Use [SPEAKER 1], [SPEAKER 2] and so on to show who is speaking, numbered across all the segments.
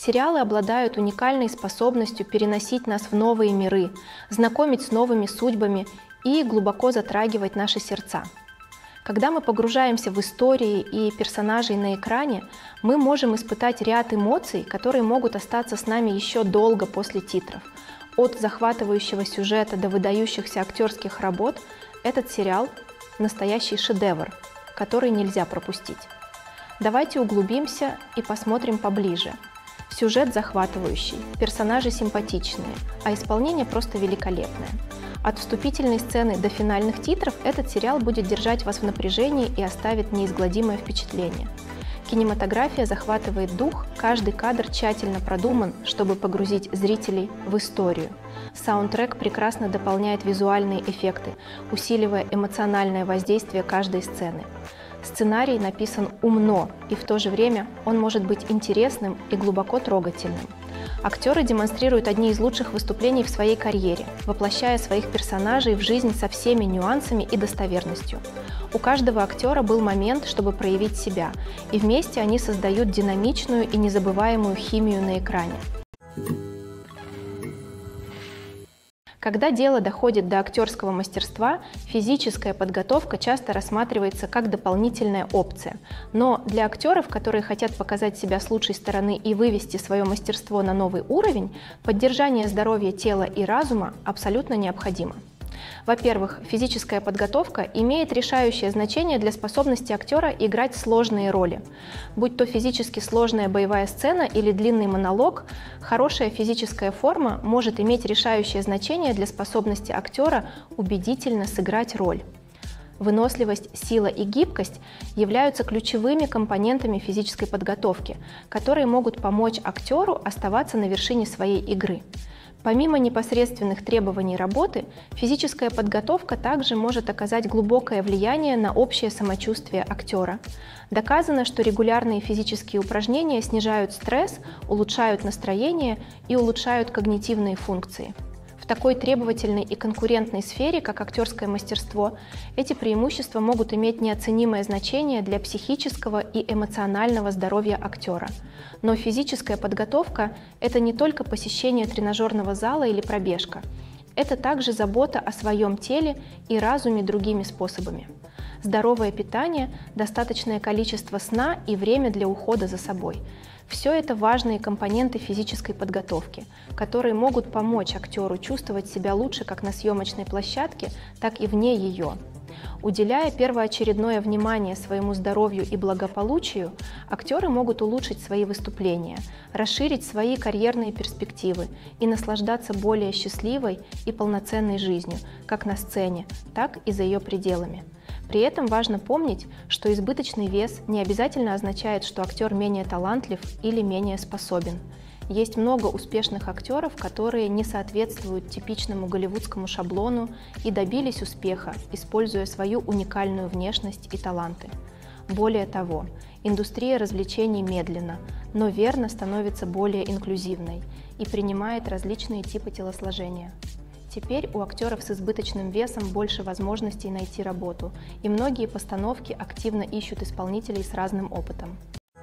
[SPEAKER 1] Сериалы обладают уникальной способностью переносить нас в новые миры, знакомить с новыми судьбами и глубоко затрагивать наши сердца. Когда мы погружаемся в истории и персонажей на экране, мы можем испытать ряд эмоций, которые могут остаться с нами еще долго после титров. От захватывающего сюжета до выдающихся актерских работ этот сериал – настоящий шедевр, который нельзя пропустить. Давайте углубимся и посмотрим поближе. Сюжет захватывающий, персонажи симпатичные, а исполнение просто великолепное. От вступительной сцены до финальных титров этот сериал будет держать вас в напряжении и оставит неизгладимое впечатление. Кинематография захватывает дух, каждый кадр тщательно продуман, чтобы погрузить зрителей в историю. Саундтрек прекрасно дополняет визуальные эффекты, усиливая эмоциональное воздействие каждой сцены. Сценарий написан умно, и в то же время он может быть интересным и глубоко трогательным. Актеры демонстрируют одни из лучших выступлений в своей карьере, воплощая своих персонажей в жизнь со всеми нюансами и достоверностью. У каждого актера был момент, чтобы проявить себя, и вместе они создают динамичную и незабываемую химию на экране. Когда дело доходит до актерского мастерства, физическая подготовка часто рассматривается как дополнительная опция. Но для актеров, которые хотят показать себя с лучшей стороны и вывести свое мастерство на новый уровень, поддержание здоровья тела и разума абсолютно необходимо. Во-первых, физическая подготовка имеет решающее значение для способности актера играть сложные роли. Будь то физически сложная боевая сцена или длинный монолог, хорошая физическая форма может иметь решающее значение для способности актера убедительно сыграть роль. Выносливость, сила и гибкость являются ключевыми компонентами физической подготовки, которые могут помочь актеру оставаться на вершине своей игры. Помимо непосредственных требований работы, физическая подготовка также может оказать глубокое влияние на общее самочувствие актера. Доказано, что регулярные физические упражнения снижают стресс, улучшают настроение и улучшают когнитивные функции. В такой требовательной и конкурентной сфере, как актерское мастерство, эти преимущества могут иметь неоценимое значение для психического и эмоционального здоровья актера. Но физическая подготовка – это не только посещение тренажерного зала или пробежка. Это также забота о своем теле и разуме другими способами. Здоровое питание, достаточное количество сна и время для ухода за собой – все это важные компоненты физической подготовки, которые могут помочь актеру чувствовать себя лучше как на съемочной площадке, так и вне ее. Уделяя первоочередное внимание своему здоровью и благополучию, актеры могут улучшить свои выступления, расширить свои карьерные перспективы и наслаждаться более счастливой и полноценной жизнью, как на сцене, так и за ее пределами. При этом важно помнить, что избыточный вес не обязательно означает, что актер менее талантлив или менее способен. Есть много успешных актеров, которые не соответствуют типичному голливудскому шаблону и добились успеха, используя свою уникальную внешность и таланты. Более того, индустрия развлечений медленно, но верно становится более инклюзивной и принимает различные типы телосложения. Теперь у актеров с избыточным весом больше возможностей найти работу, и многие постановки активно ищут исполнителей с разным опытом.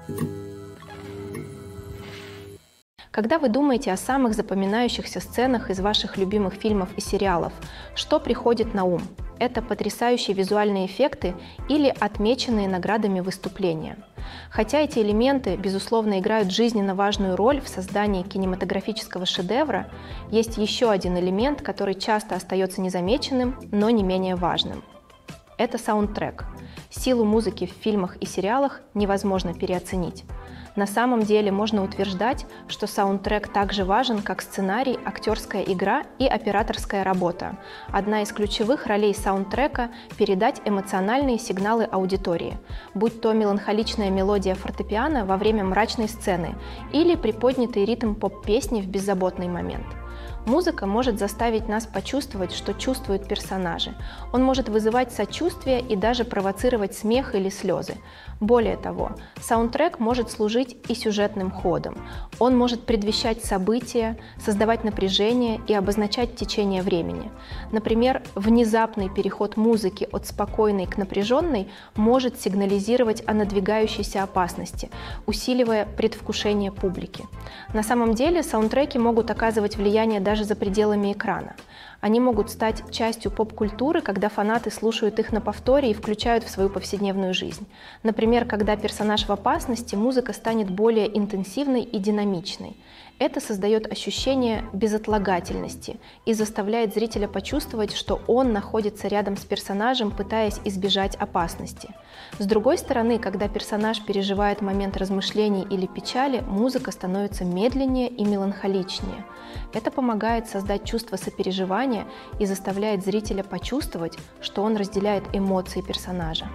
[SPEAKER 1] Когда вы думаете о самых запоминающихся сценах из ваших любимых фильмов и сериалов, что приходит на ум? Это потрясающие визуальные эффекты или отмеченные наградами выступления. Хотя эти элементы, безусловно, играют жизненно важную роль в создании кинематографического шедевра, есть еще один элемент, который часто остается незамеченным, но не менее важным. Это саундтрек. Силу музыки в фильмах и сериалах невозможно переоценить. На самом деле можно утверждать, что саундтрек так же важен, как сценарий, актерская игра и операторская работа. Одна из ключевых ролей саундтрека – передать эмоциональные сигналы аудитории, будь то меланхоличная мелодия фортепиано во время мрачной сцены или приподнятый ритм поп-песни в беззаботный момент. Музыка может заставить нас почувствовать, что чувствуют персонажи. Он может вызывать сочувствие и даже провоцировать смех или слезы. Более того, саундтрек может служить и сюжетным ходом. Он может предвещать события, создавать напряжение и обозначать течение времени. Например, внезапный переход музыки от спокойной к напряженной может сигнализировать о надвигающейся опасности, усиливая предвкушение публики. На самом деле саундтреки могут оказывать влияние даже за пределами экрана. Они могут стать частью поп-культуры, когда фанаты слушают их на повторе и включают в свою повседневную жизнь. Например, когда персонаж в опасности, музыка станет более интенсивной и динамичной. Это создает ощущение безотлагательности и заставляет зрителя почувствовать, что он находится рядом с персонажем, пытаясь избежать опасности. С другой стороны, когда персонаж переживает момент размышлений или печали, музыка становится медленнее и меланхоличнее. Это помогает создать чувство сопереживания и заставляет зрителя почувствовать, что он разделяет эмоции персонажа.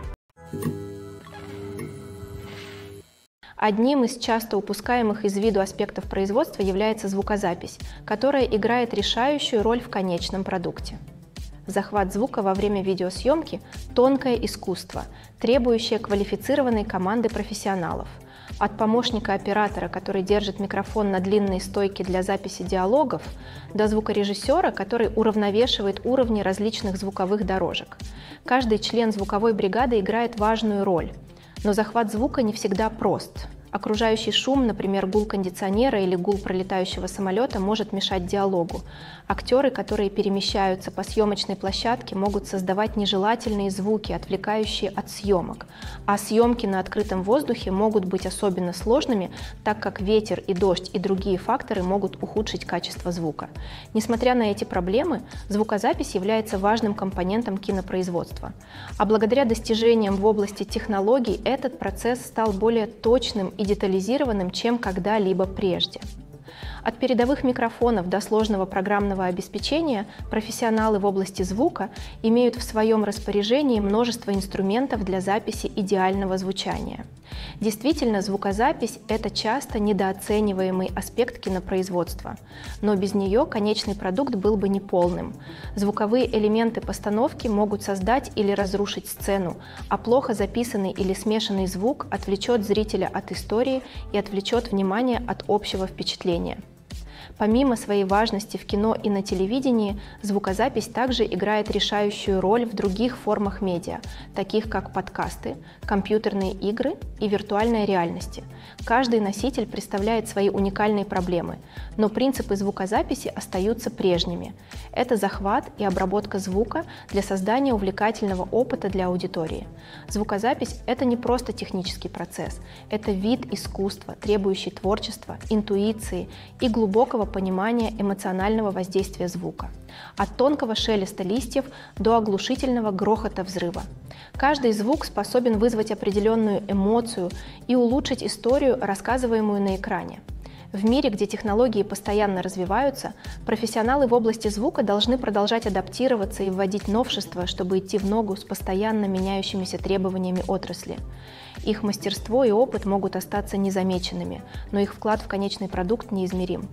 [SPEAKER 1] Одним из часто упускаемых из виду аспектов производства является звукозапись, которая играет решающую роль в конечном продукте. Захват звука во время видеосъемки – тонкое искусство, требующее квалифицированной команды профессионалов. От помощника оператора, который держит микрофон на длинной стойке для записи диалогов, до звукорежиссера, который уравновешивает уровни различных звуковых дорожек. Каждый член звуковой бригады играет важную роль. Но захват звука не всегда прост. Окружающий шум, например, гул кондиционера или гул пролетающего самолета, может мешать диалогу. Актеры, которые перемещаются по съемочной площадке, могут создавать нежелательные звуки, отвлекающие от съемок. А съемки на открытом воздухе могут быть особенно сложными, так как ветер и дождь и другие факторы могут ухудшить качество звука. Несмотря на эти проблемы, звукозапись является важным компонентом кинопроизводства. А благодаря достижениям в области технологий этот процесс стал более точным и детализированным, чем когда-либо прежде. От передовых микрофонов до сложного программного обеспечения профессионалы в области звука имеют в своем распоряжении множество инструментов для записи идеального звучания. Действительно, звукозапись – это часто недооцениваемый аспект кинопроизводства, но без нее конечный продукт был бы неполным. Звуковые элементы постановки могут создать или разрушить сцену, а плохо записанный или смешанный звук отвлечет зрителя от истории и отвлечет внимание от общего впечатления. Помимо своей важности в кино и на телевидении, звукозапись также играет решающую роль в других формах медиа, таких как подкасты, компьютерные игры и виртуальная реальность. Каждый носитель представляет свои уникальные проблемы, но принципы звукозаписи остаются прежними. Это захват и обработка звука для создания увлекательного опыта для аудитории. Звукозапись – это не просто технический процесс, это вид искусства, требующий творчества, интуиции и глубокого понимания эмоционального воздействия звука. От тонкого шелеста листьев до оглушительного грохота взрыва. Каждый звук способен вызвать определенную эмоцию и улучшить историю, рассказываемую на экране. В мире, где технологии постоянно развиваются, профессионалы в области звука должны продолжать адаптироваться и вводить новшества, чтобы идти в ногу с постоянно меняющимися требованиями отрасли. Их мастерство и опыт могут остаться незамеченными, но их вклад в конечный продукт неизмерим.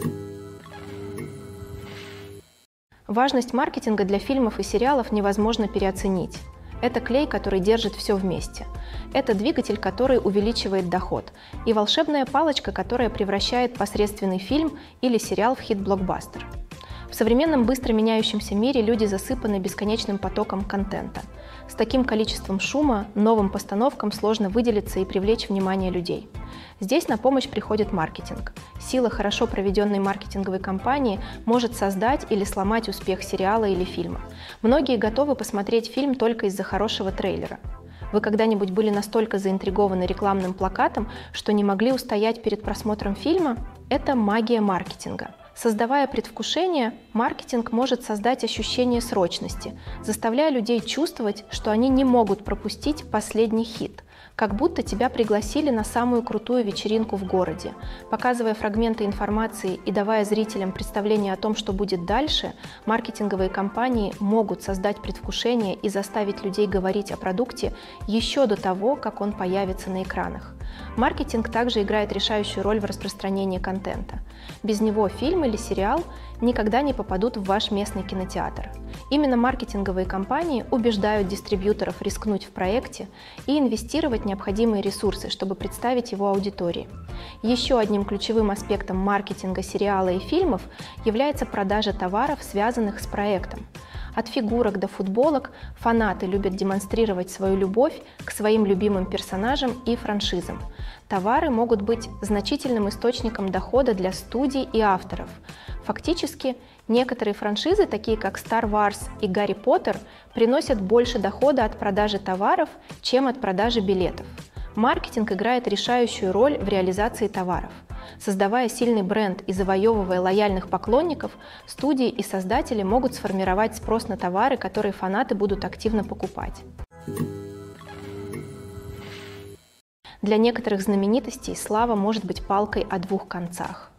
[SPEAKER 1] Важность маркетинга для фильмов и сериалов невозможно переоценить. Это клей, который держит все вместе. Это двигатель, который увеличивает доход. И волшебная палочка, которая превращает посредственный фильм или сериал в хит-блокбастер. В современном быстро меняющемся мире люди засыпаны бесконечным потоком контента. С таким количеством шума новым постановкам сложно выделиться и привлечь внимание людей. Здесь на помощь приходит маркетинг. Сила хорошо проведенной маркетинговой кампании может создать или сломать успех сериала или фильма. Многие готовы посмотреть фильм только из-за хорошего трейлера. Вы когда-нибудь были настолько заинтригованы рекламным плакатом, что не могли устоять перед просмотром фильма? Это магия маркетинга. Создавая предвкушение, маркетинг может создать ощущение срочности, заставляя людей чувствовать, что они не могут пропустить последний хит. Как будто тебя пригласили на самую крутую вечеринку в городе. Показывая фрагменты информации и давая зрителям представление о том, что будет дальше, маркетинговые компании могут создать предвкушение и заставить людей говорить о продукте еще до того, как он появится на экранах. Маркетинг также играет решающую роль в распространении контента. Без него фильм или сериал никогда не попадут в ваш местный кинотеатр. Именно маркетинговые компании убеждают дистрибьюторов рискнуть в проекте и инвестировать необходимые ресурсы, чтобы представить его аудитории. Еще одним ключевым аспектом маркетинга сериала и фильмов является продажа товаров, связанных с проектом. От фигурок до футболок фанаты любят демонстрировать свою любовь к своим любимым персонажам и франшизам. Товары могут быть значительным источником дохода для студий и авторов. Фактически, некоторые франшизы, такие как Star Wars и Гарри Поттер, приносят больше дохода от продажи товаров, чем от продажи билетов. Маркетинг играет решающую роль в реализации товаров. Создавая сильный бренд и завоевывая лояльных поклонников, студии и создатели могут сформировать спрос на товары, которые фанаты будут активно покупать. Для некоторых знаменитостей слава может быть палкой о двух концах.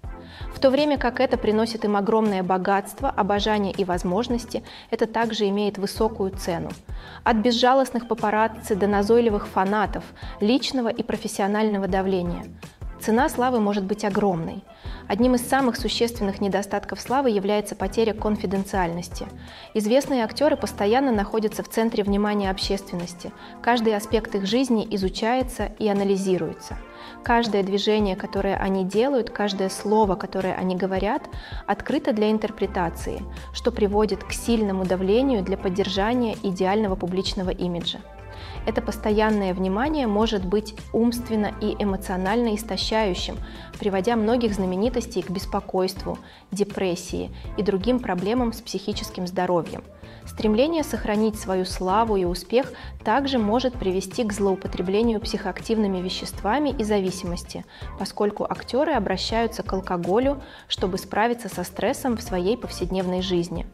[SPEAKER 1] В то время как это приносит им огромное богатство, обожание и возможности, это также имеет высокую цену. От безжалостных папарацци до назойливых фанатов, личного и профессионального давления. Цена славы может быть огромной. Одним из самых существенных недостатков славы является потеря конфиденциальности. Известные актеры постоянно находятся в центре внимания общественности. Каждый аспект их жизни изучается и анализируется. Каждое движение, которое они делают, каждое слово, которое они говорят, открыто для интерпретации, что приводит к сильному давлению для поддержания идеального публичного имиджа. Это постоянное внимание может быть умственно и эмоционально истощающим, приводя многих знаменитостей к беспокойству, депрессии и другим проблемам с психическим здоровьем. Стремление сохранить свою славу и успех также может привести к злоупотреблению психоактивными веществами и зависимости, поскольку актеры обращаются к алкоголю, чтобы справиться со стрессом в своей повседневной жизни.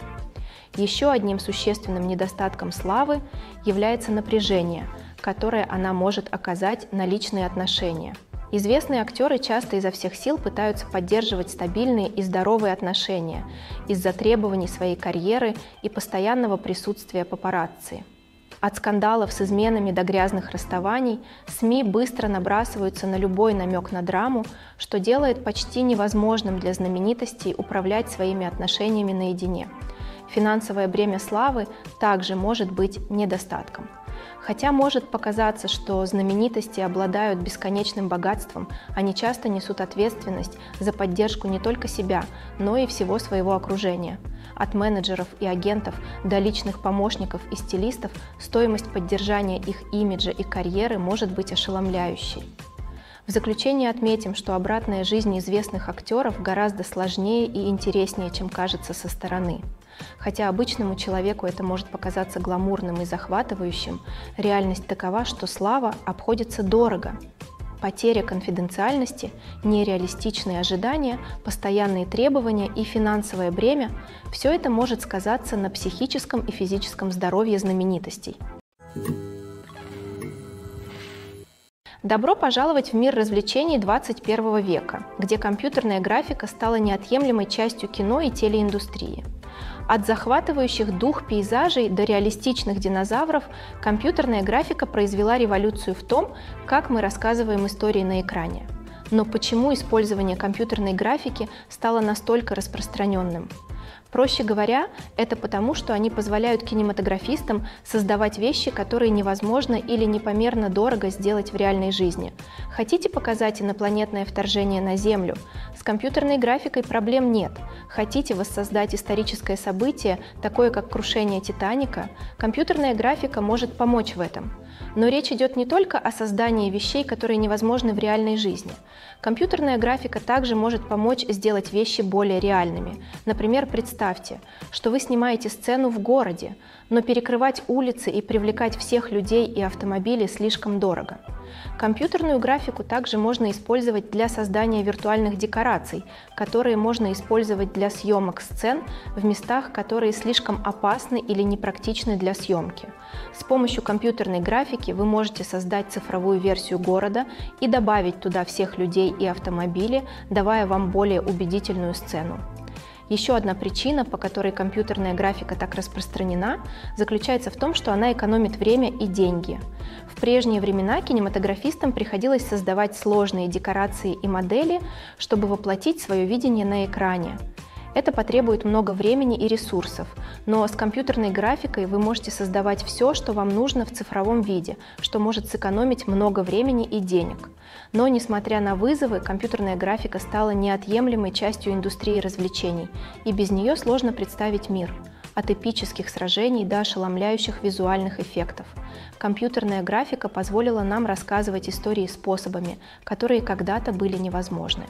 [SPEAKER 1] Еще одним существенным недостатком славы является напряжение, которое она может оказать на личные отношения. Известные актеры часто изо всех сил пытаются поддерживать стабильные и здоровые отношения из-за требований своей карьеры и постоянного присутствия папарацци. От скандалов с изменами до грязных расставаний СМИ быстро набрасываются на любой намек на драму, что делает почти невозможным для знаменитостей управлять своими отношениями наедине. Финансовое бремя славы также может быть недостатком. Хотя может показаться, что знаменитости обладают бесконечным богатством, они часто несут ответственность за поддержку не только себя, но и всего своего окружения. От менеджеров и агентов до личных помощников и стилистов стоимость поддержания их имиджа и карьеры может быть ошеломляющей. В заключение отметим, что обратная жизнь известных актеров гораздо сложнее и интереснее, чем кажется со стороны. Хотя обычному человеку это может показаться гламурным и захватывающим, реальность такова, что слава обходится дорого. Потеря конфиденциальности, нереалистичные ожидания, постоянные требования и финансовое бремя – все это может сказаться на психическом и физическом здоровье знаменитостей. Добро пожаловать в мир развлечений 21 века, где компьютерная графика стала неотъемлемой частью кино и телеиндустрии. От захватывающих дух пейзажей до реалистичных динозавров компьютерная графика произвела революцию в том, как мы рассказываем истории на экране. Но почему использование компьютерной графики стало настолько распространенным? Проще говоря, это потому, что они позволяют кинематографистам создавать вещи, которые невозможно или непомерно дорого сделать в реальной жизни. Хотите показать инопланетное вторжение на Землю? С компьютерной графикой проблем нет. Хотите воссоздать историческое событие, такое как крушение Титаника? Компьютерная графика может помочь в этом. Но речь идет не только о создании вещей, которые невозможны в реальной жизни. Компьютерная графика также может помочь сделать вещи более реальными. Например, представить представьте, что вы снимаете сцену в городе, но перекрывать улицы и привлекать всех людей и автомобили слишком дорого. Компьютерную графику также можно использовать для создания виртуальных декораций, которые можно использовать для съемок сцен в местах, которые слишком опасны или непрактичны для съемки. С помощью компьютерной графики вы можете создать цифровую версию города и добавить туда всех людей и автомобили, давая вам более убедительную сцену. Еще одна причина, по которой компьютерная графика так распространена, заключается в том, что она экономит время и деньги. В прежние времена кинематографистам приходилось создавать сложные декорации и модели, чтобы воплотить свое видение на экране. Это потребует много времени и ресурсов, но с компьютерной графикой вы можете создавать все, что вам нужно в цифровом виде, что может сэкономить много времени и денег. Но, несмотря на вызовы, компьютерная графика стала неотъемлемой частью индустрии развлечений, и без нее сложно представить мир. От эпических сражений до ошеломляющих визуальных эффектов. Компьютерная графика позволила нам рассказывать истории способами, которые когда-то были невозможны.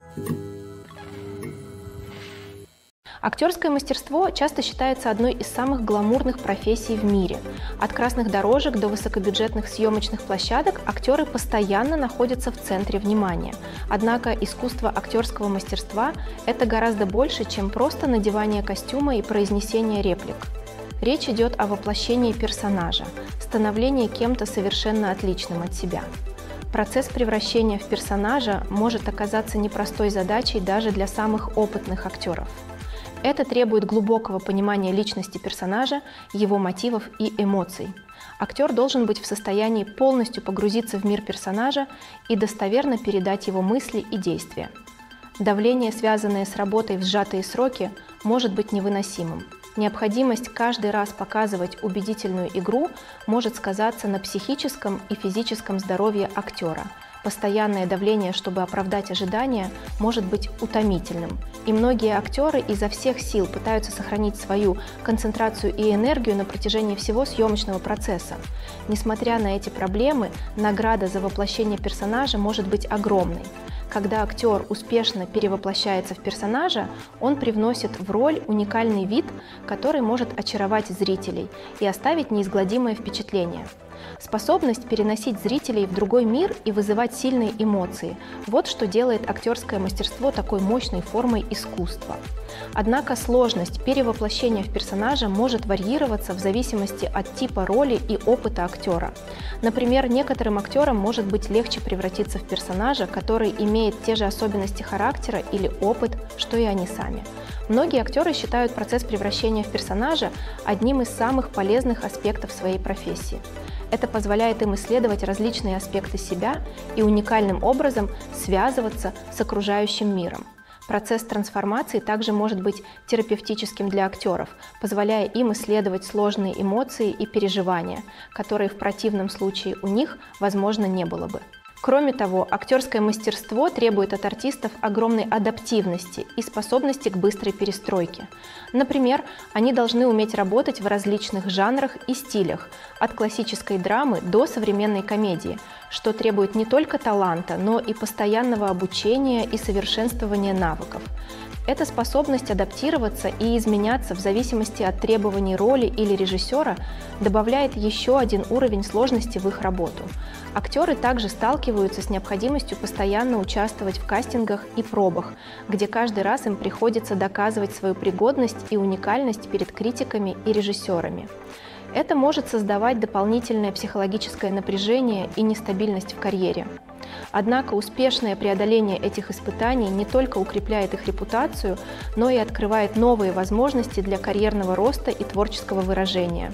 [SPEAKER 1] Актерское мастерство часто считается одной из самых гламурных профессий в мире. От красных дорожек до высокобюджетных съемочных площадок актеры постоянно находятся в центре внимания. Однако искусство актерского мастерства – это гораздо больше, чем просто надевание костюма и произнесение реплик. Речь идет о воплощении персонажа, становлении кем-то совершенно отличным от себя. Процесс превращения в персонажа может оказаться непростой задачей даже для самых опытных актеров. Это требует глубокого понимания личности персонажа, его мотивов и эмоций. Актер должен быть в состоянии полностью погрузиться в мир персонажа и достоверно передать его мысли и действия. Давление, связанное с работой в сжатые сроки, может быть невыносимым. Необходимость каждый раз показывать убедительную игру может сказаться на психическом и физическом здоровье актера. Постоянное давление, чтобы оправдать ожидания, может быть утомительным. И многие актеры изо всех сил пытаются сохранить свою концентрацию и энергию на протяжении всего съемочного процесса. Несмотря на эти проблемы, награда за воплощение персонажа может быть огромной. Когда актер успешно перевоплощается в персонажа, он привносит в роль уникальный вид, который может очаровать зрителей и оставить неизгладимое впечатление. Способность переносить зрителей в другой мир и вызывать сильные эмоции – вот что делает актерское мастерство такой мощной формой искусства. Однако сложность перевоплощения в персонажа может варьироваться в зависимости от типа роли и опыта актера. Например, некоторым актерам может быть легче превратиться в персонажа, который имеет те же особенности характера или опыт, что и они сами. Многие актеры считают процесс превращения в персонажа одним из самых полезных аспектов своей профессии. Это позволяет им исследовать различные аспекты себя и уникальным образом связываться с окружающим миром. Процесс трансформации также может быть терапевтическим для актеров, позволяя им исследовать сложные эмоции и переживания, которые в противном случае у них, возможно, не было бы. Кроме того, актерское мастерство требует от артистов огромной адаптивности и способности к быстрой перестройке. Например, они должны уметь работать в различных жанрах и стилях, от классической драмы до современной комедии, что требует не только таланта, но и постоянного обучения и совершенствования навыков. Эта способность адаптироваться и изменяться в зависимости от требований роли или режиссера добавляет еще один уровень сложности в их работу. Актеры также сталкиваются с необходимостью постоянно участвовать в кастингах и пробах, где каждый раз им приходится доказывать свою пригодность и уникальность перед критиками и режиссерами. Это может создавать дополнительное психологическое напряжение и нестабильность в карьере. Однако успешное преодоление этих испытаний не только укрепляет их репутацию, но и открывает новые возможности для карьерного роста и творческого выражения.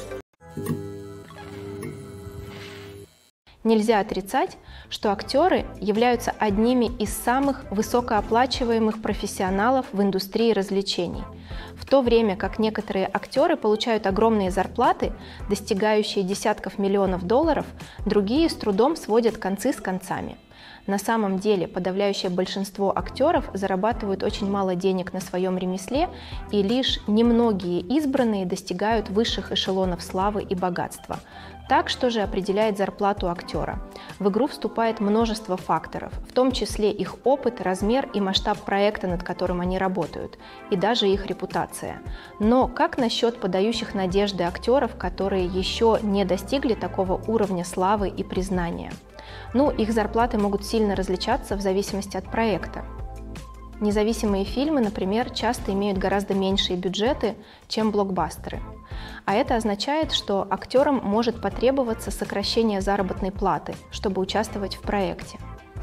[SPEAKER 1] Нельзя отрицать, что актеры являются одними из самых высокооплачиваемых профессионалов в индустрии развлечений. В то время как некоторые актеры получают огромные зарплаты, достигающие десятков миллионов долларов, другие с трудом сводят концы с концами. На самом деле подавляющее большинство актеров зарабатывают очень мало денег на своем ремесле, и лишь немногие избранные достигают высших эшелонов славы и богатства. Так, что же определяет зарплату актера? В игру вступает множество факторов, в том числе их опыт, размер и масштаб проекта, над которым они работают, и даже их репутация. Но как насчет подающих надежды актеров, которые еще не достигли такого уровня славы и признания? Ну, их зарплаты могут сильно различаться в зависимости от проекта. Независимые фильмы, например, часто имеют гораздо меньшие бюджеты, чем блокбастеры. А это означает, что актерам может потребоваться сокращение заработной платы, чтобы участвовать в проекте.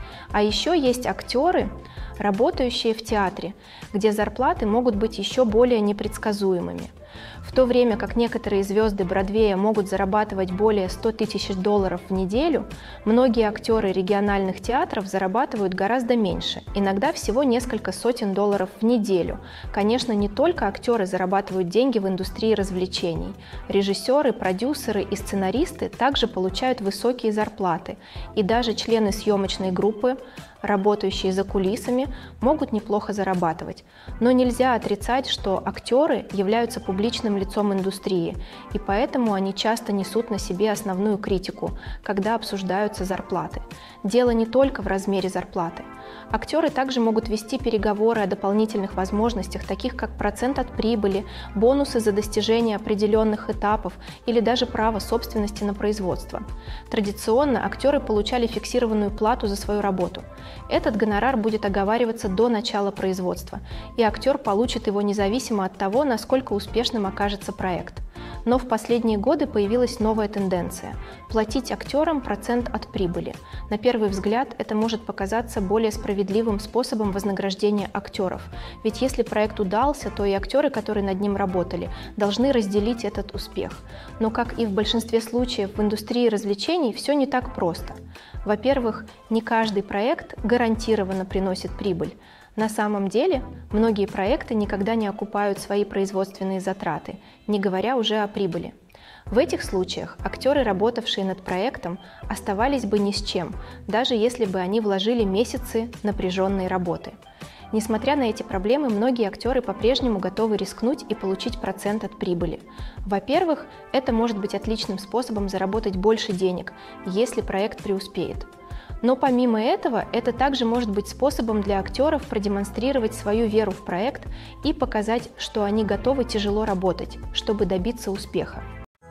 [SPEAKER 1] А еще есть актеры, работающие в театре, где зарплаты могут быть еще более непредсказуемыми. В то время как некоторые звезды Бродвея могут зарабатывать более 100 тысяч долларов в неделю, многие актеры региональных театров зарабатывают гораздо меньше, иногда всего несколько сотен долларов в неделю. Конечно, не только актеры зарабатывают деньги в индустрии развлечений. Режиссеры, продюсеры и сценаристы также получают высокие зарплаты, и даже члены съемочной группы, работающие за кулисами, могут неплохо зарабатывать. Но нельзя отрицать, что актеры являются публичным лицом индустрии, и поэтому они часто несут на себе основную критику, когда обсуждаются зарплаты. Дело не только в размере зарплаты. Актеры также могут вести переговоры о дополнительных возможностях, таких как процент от прибыли, бонусы за достижение определенных этапов или даже право собственности на производство. Традиционно актеры получали фиксированную плату за свою работу. Этот гонорар будет оговариваться до начала производства, и актер получит его независимо от того, насколько успешным окажется проект. Но в последние годы появилась новая тенденция – платить актерам процент от прибыли. На первый взгляд это может показаться более справедливым способом вознаграждения актеров, ведь если проект удался, то и актеры, которые над ним работали, должны разделить этот успех. Но, как и в большинстве случаев в индустрии развлечений, все не так просто. Во-первых, не каждый проект гарантированно приносит прибыль. На самом деле, многие проекты никогда не окупают свои производственные затраты, не говоря уже о прибыли. В этих случаях актеры, работавшие над проектом, оставались бы ни с чем, даже если бы они вложили месяцы напряженной работы. Несмотря на эти проблемы, многие актеры по-прежнему готовы рискнуть и получить процент от прибыли. Во-первых, это может быть отличным способом заработать больше денег, если проект преуспеет. Но помимо этого, это также может быть способом для актеров продемонстрировать свою веру в проект и показать, что они готовы тяжело работать, чтобы добиться успеха.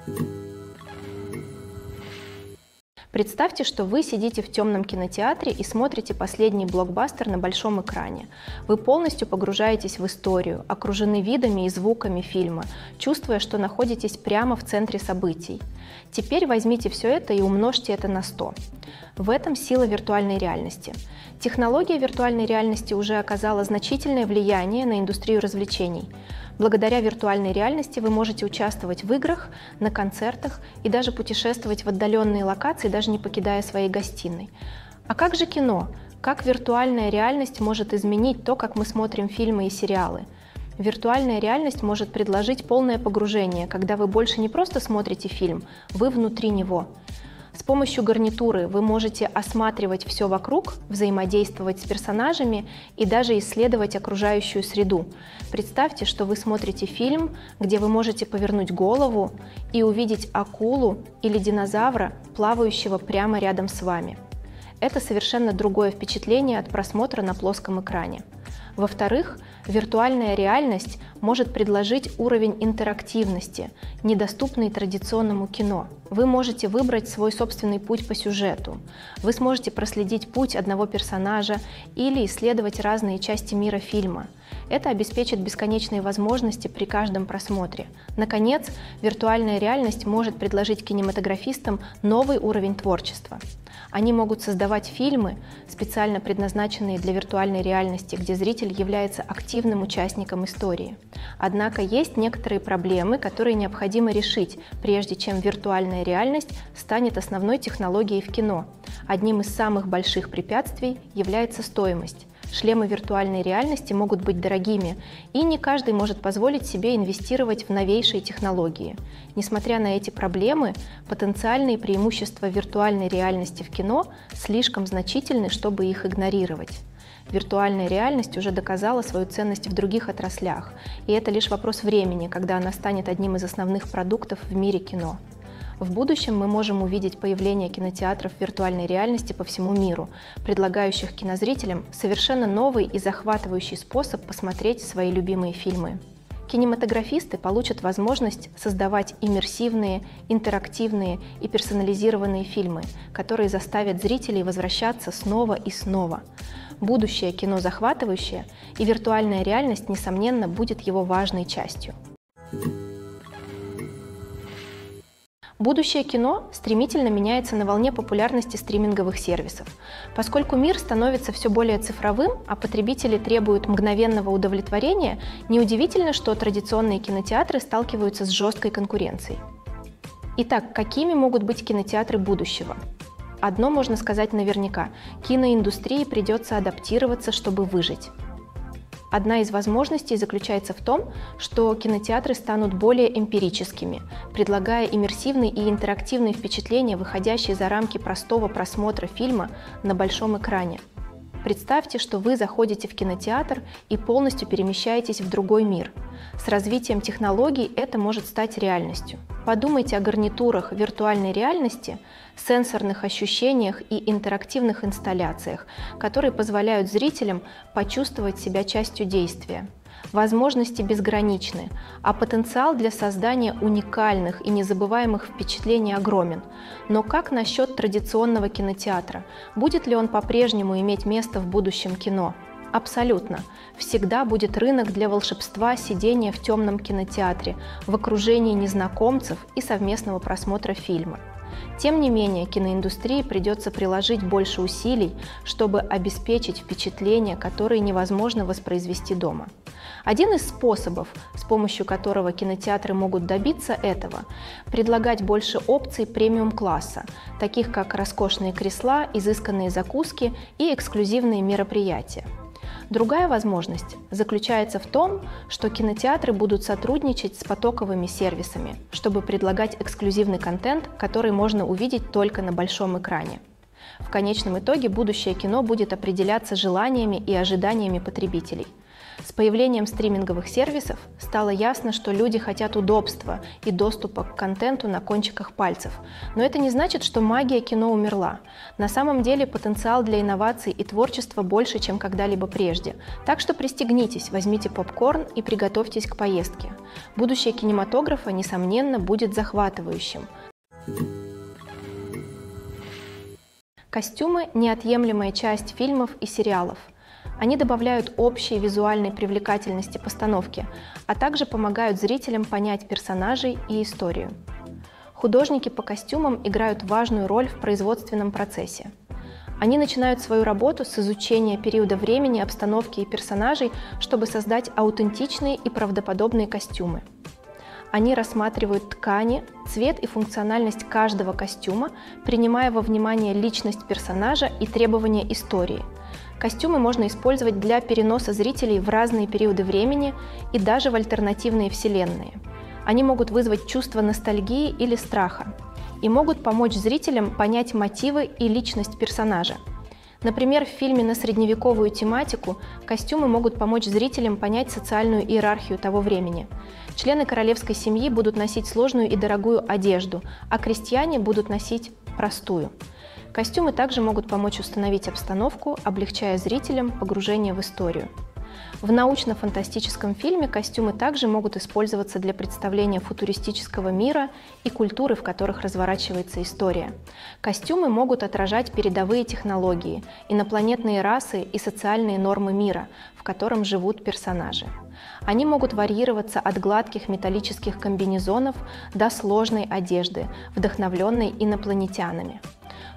[SPEAKER 1] Представьте, что вы сидите в темном кинотеатре и смотрите последний блокбастер на большом экране. Вы полностью погружаетесь в историю, окружены видами и звуками фильма, чувствуя, что находитесь прямо в центре событий. Теперь возьмите все это и умножьте это на 100. В этом сила виртуальной реальности. Технология виртуальной реальности уже оказала значительное влияние на индустрию развлечений. Благодаря виртуальной реальности вы можете участвовать в играх, на концертах и даже путешествовать в отдаленные локации, даже не покидая своей гостиной. А как же кино? Как виртуальная реальность может изменить то, как мы смотрим фильмы и сериалы? Виртуальная реальность может предложить полное погружение, когда вы больше не просто смотрите фильм, вы внутри него. С помощью гарнитуры вы можете осматривать все вокруг, взаимодействовать с персонажами и даже исследовать окружающую среду. Представьте, что вы смотрите фильм, где вы можете повернуть голову и увидеть акулу или динозавра, плавающего прямо рядом с вами. Это совершенно другое впечатление от просмотра на плоском экране. Во-вторых, виртуальная реальность может предложить уровень интерактивности, недоступный традиционному кино. Вы можете выбрать свой собственный путь по сюжету. Вы сможете проследить путь одного персонажа или исследовать разные части мира фильма. Это обеспечит бесконечные возможности при каждом просмотре. Наконец, виртуальная реальность может предложить кинематографистам новый уровень творчества. Они могут создавать фильмы, специально предназначенные для виртуальной реальности, где зритель является активным участником истории. Однако есть некоторые проблемы, которые необходимо решить, прежде чем виртуальная реальность станет основной технологией в кино. Одним из самых больших препятствий является стоимость. шлемы виртуальной реальности могут быть дорогими, и не каждый может позволить себе инвестировать в новейшие технологии. Несмотря на эти проблемы, потенциальные преимущества виртуальной реальности в кино слишком значительны, чтобы их игнорировать. Виртуальная реальность уже доказала свою ценность в других отраслях, и это лишь вопрос времени, когда она станет одним из основных продуктов в мире кино. В будущем мы можем увидеть появление кинотеатров виртуальной реальности по всему миру, предлагающих кинозрителям совершенно новый и захватывающий способ посмотреть свои любимые фильмы. Кинематографисты получат возможность создавать иммерсивные, интерактивные и персонализированные фильмы, которые заставят зрителей возвращаться снова и снова. Будущее кино захватывающее, и виртуальная реальность, несомненно, будет его важной частью. Будущее кино стремительно меняется на волне популярности стриминговых сервисов. Поскольку мир становится все более цифровым, а потребители требуют мгновенного удовлетворения, неудивительно, что традиционные кинотеатры сталкиваются с жесткой конкуренцией. Итак, какими могут быть кинотеатры будущего? Одно можно сказать наверняка – киноиндустрии придется адаптироваться, чтобы выжить. Одна из возможностей заключается в том, что кинотеатры станут более эмпирическими, предлагая иммерсивные и интерактивные впечатления, выходящие за рамки простого просмотра фильма на большом экране. Представьте, что вы заходите в кинотеатр и полностью перемещаетесь в другой мир. С развитием технологий это может стать реальностью. Подумайте о гарнитурах виртуальной реальности, сенсорных ощущениях и интерактивных инсталляциях, которые позволяют зрителям почувствовать себя частью действия. Возможности безграничны, а потенциал для создания уникальных и незабываемых впечатлений огромен. Но как насчет традиционного кинотеатра? Будет ли он по-прежнему иметь место в будущем кино? Абсолютно. Всегда будет рынок для волшебства сидения в темном кинотеатре, в окружении незнакомцев и совместного просмотра фильма. Тем не менее, киноиндустрии придется приложить больше усилий, чтобы обеспечить впечатления, которые невозможно воспроизвести дома. Один из способов, с помощью которого кинотеатры могут добиться этого, предлагать больше опций премиум-класса, таких как роскошные кресла, изысканные закуски и эксклюзивные мероприятия. Другая возможность заключается в том, что кинотеатры будут сотрудничать с потоковыми сервисами, чтобы предлагать эксклюзивный контент, который можно увидеть только на большом экране. В конечном итоге будущее кино будет определяться желаниями и ожиданиями потребителей. С появлением стриминговых сервисов стало ясно, что люди хотят удобства и доступа к контенту на кончиках пальцев. Но это не значит, что магия кино умерла. На самом деле потенциал для инноваций и творчества больше, чем когда-либо прежде. Так что пристегнитесь, возьмите попкорн и приготовьтесь к поездке. Будущее кинематографа, несомненно, будет захватывающим. Костюмы – неотъемлемая часть фильмов и сериалов. Они добавляют общей визуальной привлекательности постановки, а также помогают зрителям понять персонажей и историю. Художники по костюмам играют важную роль в производственном процессе. Они начинают свою работу с изучения периода времени, обстановки и персонажей, чтобы создать аутентичные и правдоподобные костюмы. Они рассматривают ткани, цвет и функциональность каждого костюма, принимая во внимание личность персонажа и требования истории. Костюмы можно использовать для переноса зрителей в разные периоды времени и даже в альтернативные вселенные. Они могут вызвать чувство ностальгии или страха и могут помочь зрителям понять мотивы и личность персонажа. Например, в фильме на средневековую тематику костюмы могут помочь зрителям понять социальную иерархию того времени. Члены королевской семьи будут носить сложную и дорогую одежду, а крестьяне будут носить простую. Костюмы также могут помочь установить обстановку, облегчая зрителям погружение в историю. В научно-фантастическом фильме костюмы также могут использоваться для представления футуристического мира и культуры, в которых разворачивается история. Костюмы могут отражать передовые технологии, инопланетные расы и социальные нормы мира, в котором живут персонажи. Они могут варьироваться от гладких металлических комбинезонов до сложной одежды, вдохновленной инопланетянами.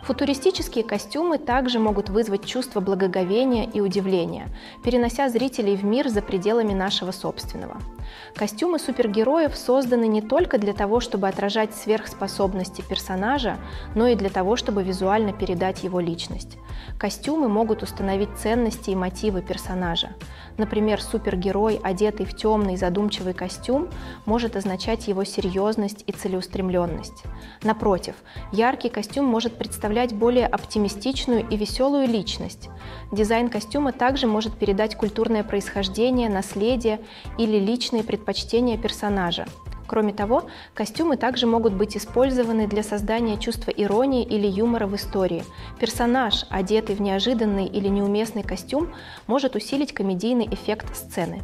[SPEAKER 1] Футуристические костюмы также могут вызвать чувство благоговения и удивления, перенося зрителей в мир за пределами нашего собственного. Костюмы супергероев созданы не только для того, чтобы отражать сверхспособности персонажа, но и для того, чтобы визуально передать его личность. Костюмы могут установить ценности и мотивы персонажа. Например, супергерой, одетый в темный задумчивый костюм, может означать его серьезность и целеустремленность. Напротив, яркий костюм может представлять более оптимистичную и веселую личность. Дизайн костюма также может передать культурное происхождение, наследие или личные предпочтения персонажа. Кроме того, костюмы также могут быть использованы для создания чувства иронии или юмора в истории. Персонаж, одетый в неожиданный или неуместный костюм, может усилить комедийный эффект сцены.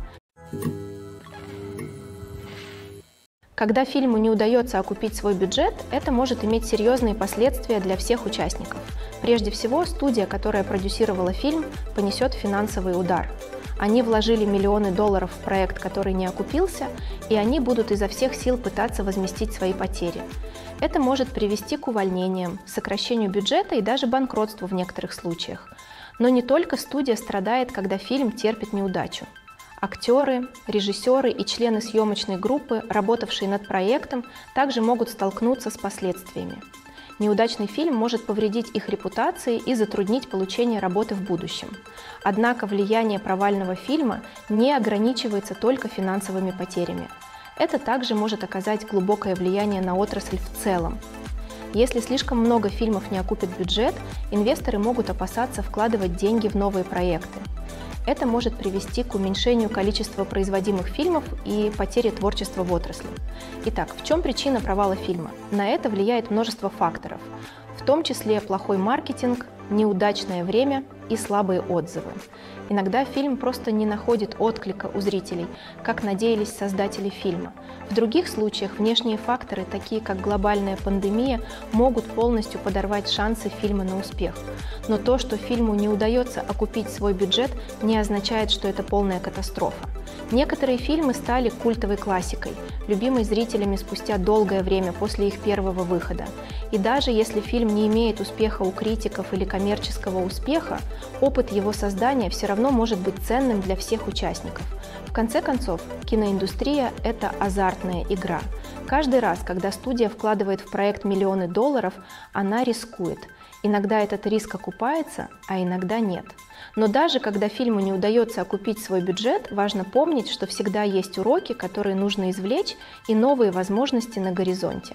[SPEAKER 1] Когда фильму не удается окупить свой бюджет, это может иметь серьезные последствия для всех участников. Прежде всего, студия, которая продюсировала фильм, понесет финансовый удар. Они вложили миллионы долларов в проект, который не окупился, и они будут изо всех сил пытаться возместить свои потери. Это может привести к увольнениям, сокращению бюджета и даже банкротству в некоторых случаях. Но не только студия страдает, когда фильм терпит неудачу. Актеры, режиссеры и члены съемочной группы, работавшие над проектом, также могут столкнуться с последствиями. Неудачный фильм может повредить их репутации и затруднить получение работы в будущем. Однако влияние провального фильма не ограничивается только финансовыми потерями. Это также может оказать глубокое влияние на отрасль в целом. Если слишком много фильмов не окупит бюджет, инвесторы могут опасаться вкладывать деньги в новые проекты. Это может привести к уменьшению количества производимых фильмов и потере творчества в отрасли. Итак, в чем причина провала фильма? На это влияет множество факторов, в том числе плохой маркетинг, неудачное время и слабые отзывы. Иногда фильм просто не находит отклика у зрителей, как надеялись создатели фильма. В других случаях внешние факторы, такие как глобальная пандемия, могут полностью подорвать шансы фильма на успех. Но то, что фильму не удается окупить свой бюджет, не означает, что это полная катастрофа. Некоторые фильмы стали культовой классикой, любимой зрителями спустя долгое время после их первого выхода. И даже если фильм не имеет успеха у критиков или коммерческого успеха, опыт его создания все равно может быть ценным для всех участников. В конце концов, киноиндустрия – это азартная игра. Каждый раз, когда студия вкладывает в проект миллионы долларов, она рискует. Иногда этот риск окупается, а иногда нет. Но даже когда фильму не удается окупить свой бюджет, важно помнить, что всегда есть уроки, которые нужно извлечь, и новые возможности на горизонте.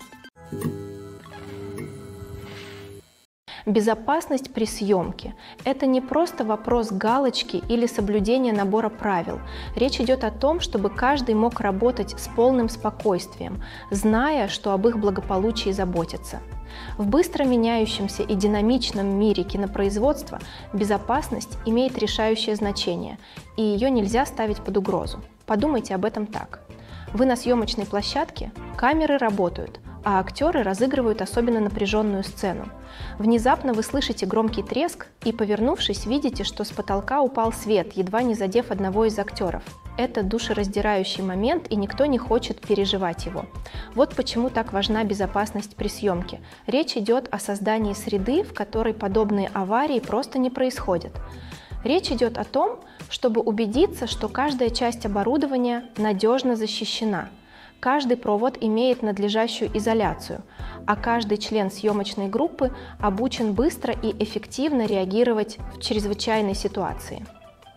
[SPEAKER 1] Безопасность при съемке – это не просто вопрос галочки или соблюдения набора правил. Речь идет о том, чтобы каждый мог работать с полным спокойствием, зная, что об их благополучии заботятся. В быстро меняющемся и динамичном мире кинопроизводства безопасность имеет решающее значение, и ее нельзя ставить под угрозу. Подумайте об этом так. Вы на съемочной площадке, камеры работают, а актеры разыгрывают особенно напряженную сцену. Внезапно вы слышите громкий треск и, повернувшись, видите, что с потолка упал свет, едва не задев одного из актеров. Это душераздирающий момент, и никто не хочет переживать его. Вот почему так важна безопасность при съемке. Речь идет о создании среды, в которой подобные аварии просто не происходят. Речь идет о том, чтобы убедиться, что каждая часть оборудования надежно защищена. Каждый провод имеет надлежащую изоляцию, а каждый член съемочной группы обучен быстро и эффективно реагировать в чрезвычайной ситуации.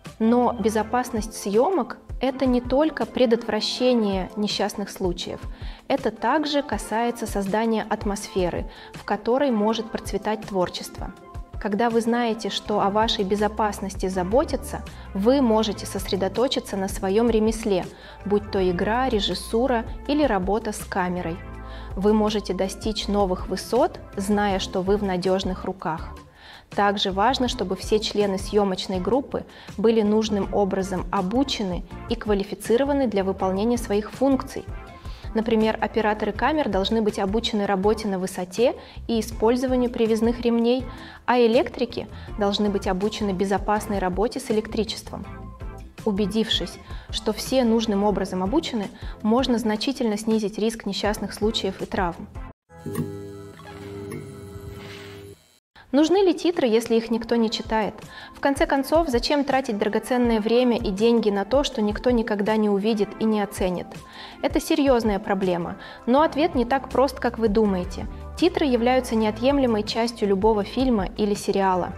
[SPEAKER 1] Но безопасность съемок – это не только предотвращение несчастных случаев. Это также касается создания атмосферы, в которой может процветать творчество. Когда вы знаете, что о вашей безопасности заботятся, вы можете сосредоточиться на своем ремесле, будь то игра, режиссура или работа с камерой. Вы можете достичь новых высот, зная, что вы в надежных руках. Также важно, чтобы все члены съемочной группы были нужным образом обучены и квалифицированы для выполнения своих функций. Например, операторы камер должны быть обучены работе на высоте и использованию привязных ремней, а электрики должны быть обучены безопасной работе с электричеством. Убедившись, что все нужным образом обучены, можно значительно снизить риск несчастных случаев и травм. Нужны ли титры, если их никто не читает? В конце концов, зачем тратить драгоценное время и деньги на то, что никто никогда не увидит и не оценит? Это серьезная проблема, но ответ не так прост, как вы думаете. Титры являются неотъемлемой частью любого фильма или сериала.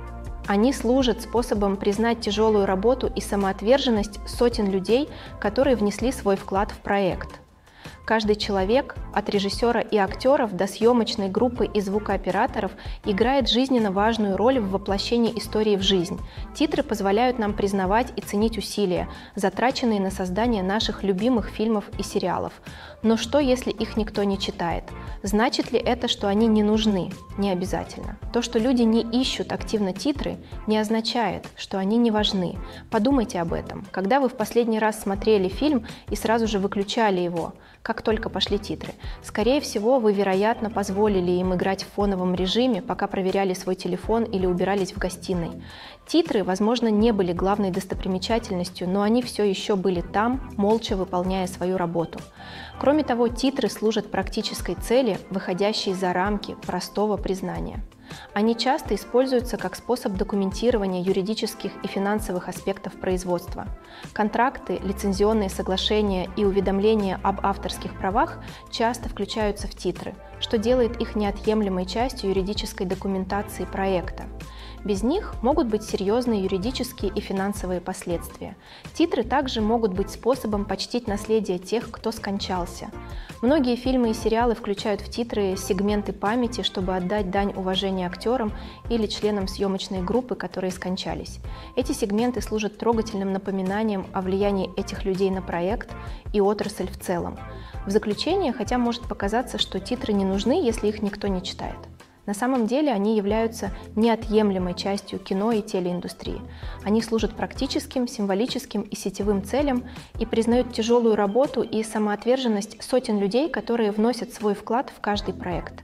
[SPEAKER 1] Они служат способом признать тяжелую работу и самоотверженность сотен людей, которые внесли свой вклад в проект. Каждый человек, от режиссера и актеров до съемочной группы и звукооператоров, играет жизненно важную роль в воплощении истории в жизнь. Титры позволяют нам признавать и ценить усилия, затраченные на создание наших любимых фильмов и сериалов. Но что, если их никто не читает? Значит ли это, что они не нужны? Не обязательно. То, что люди не ищут активно титры, не означает, что они не важны. Подумайте об этом. Когда вы в последний раз смотрели фильм и сразу же выключали его, как только пошли титры? Скорее всего, вы, вероятно, позволили им играть в фоновом режиме, пока проверяли свой телефон или убирались в гостиной. Титры, возможно, не были главной достопримечательностью, но они все еще были там, молча выполняя свою работу. Кроме того, титры служат практической цели, выходящей за рамки простого признания. Они часто используются как способ документирования юридических и финансовых аспектов производства. Контракты, лицензионные соглашения и уведомления об авторских правах часто включаются в титры, что делает их неотъемлемой частью юридической документации проекта. Без них могут быть серьезные юридические и финансовые последствия. Титры также могут быть способом почтить наследие тех, кто скончался. Многие фильмы и сериалы включают в титры сегменты памяти, чтобы отдать дань уважения актерам или членам съемочной группы, которые скончались. Эти сегменты служат трогательным напоминанием о влиянии этих людей на проект и отрасль в целом. В заключение, хотя может показаться, что титры не нужны, если их никто не читает. На самом деле они являются неотъемлемой частью кино и телеиндустрии. Они служат практическим, символическим и сетевым целям и признают тяжелую работу и самоотверженность сотен людей, которые вносят свой вклад в каждый проект.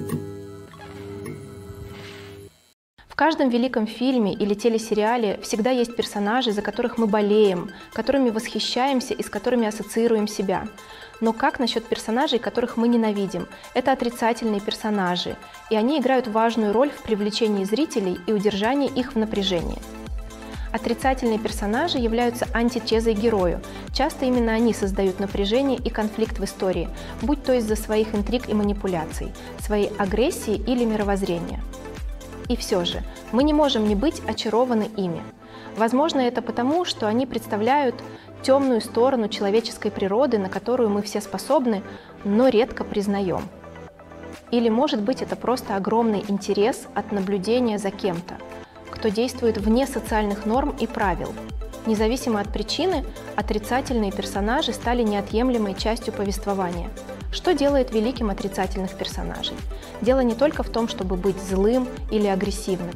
[SPEAKER 1] В каждом великом фильме или телесериале всегда есть персонажи, за которых мы болеем, которыми восхищаемся и с которыми ассоциируем себя. Но как насчет персонажей, которых мы ненавидим? Это отрицательные персонажи, и они играют важную роль в привлечении зрителей и удержании их в напряжении. Отрицательные персонажи являются антитезой герою. Часто именно они создают напряжение и конфликт в истории, будь то из-за своих интриг и манипуляций, своей агрессии или мировоззрения. И все же, мы не можем не быть очарованы ими. Возможно, это потому, что они представляют темную сторону человеческой природы, на которую мы все способны, но редко признаем. Или, может быть, это просто огромный интерес от наблюдения за кем-то, кто действует вне социальных норм и правил. Независимо от причины, отрицательные персонажи стали неотъемлемой частью повествования. Что делает великим отрицательных персонажей? Дело не только в том, чтобы быть злым или агрессивным.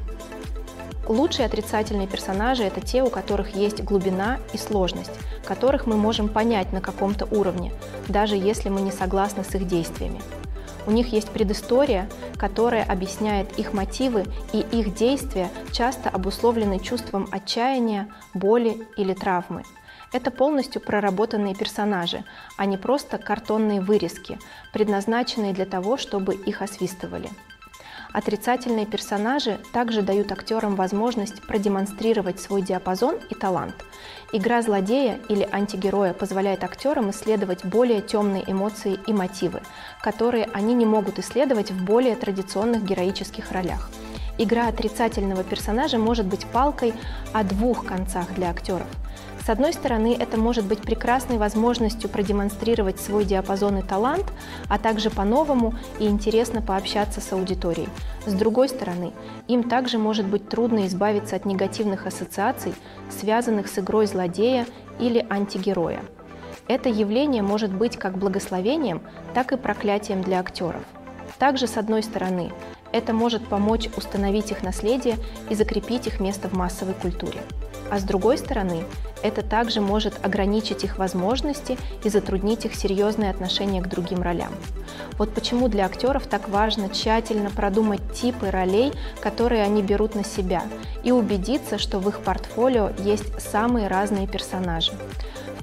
[SPEAKER 1] Лучшие отрицательные персонажи – это те, у которых есть глубина и сложность, которых мы можем понять на каком-то уровне, даже если мы не согласны с их действиями. У них есть предыстория, которая объясняет их мотивы, и их действия часто обусловлены чувством отчаяния, боли или травмы. Это полностью проработанные персонажи, а не просто картонные вырезки, предназначенные для того, чтобы их освистывали. Отрицательные персонажи также дают актерам возможность продемонстрировать свой диапазон и талант. Игра злодея или антигероя позволяет актерам исследовать более темные эмоции и мотивы, которые они не могут исследовать в более традиционных героических ролях. Игра отрицательного персонажа может быть палкой о двух концах для актеров. С одной стороны, это может быть прекрасной возможностью продемонстрировать свой диапазон и талант, а также по-новому и интересно пообщаться с аудиторией. С другой стороны, им также может быть трудно избавиться от негативных ассоциаций, связанных с игрой злодея или антигероя. Это явление может быть как благословением, так и проклятием для актеров. Также, с одной стороны, это может помочь установить их наследие и закрепить их место в массовой культуре. А с другой стороны, это также может ограничить их возможности и затруднить их серьезные отношения к другим ролям. Вот почему для актеров так важно тщательно продумать типы ролей, которые они берут на себя, и убедиться, что в их портфолио есть самые разные персонажи. В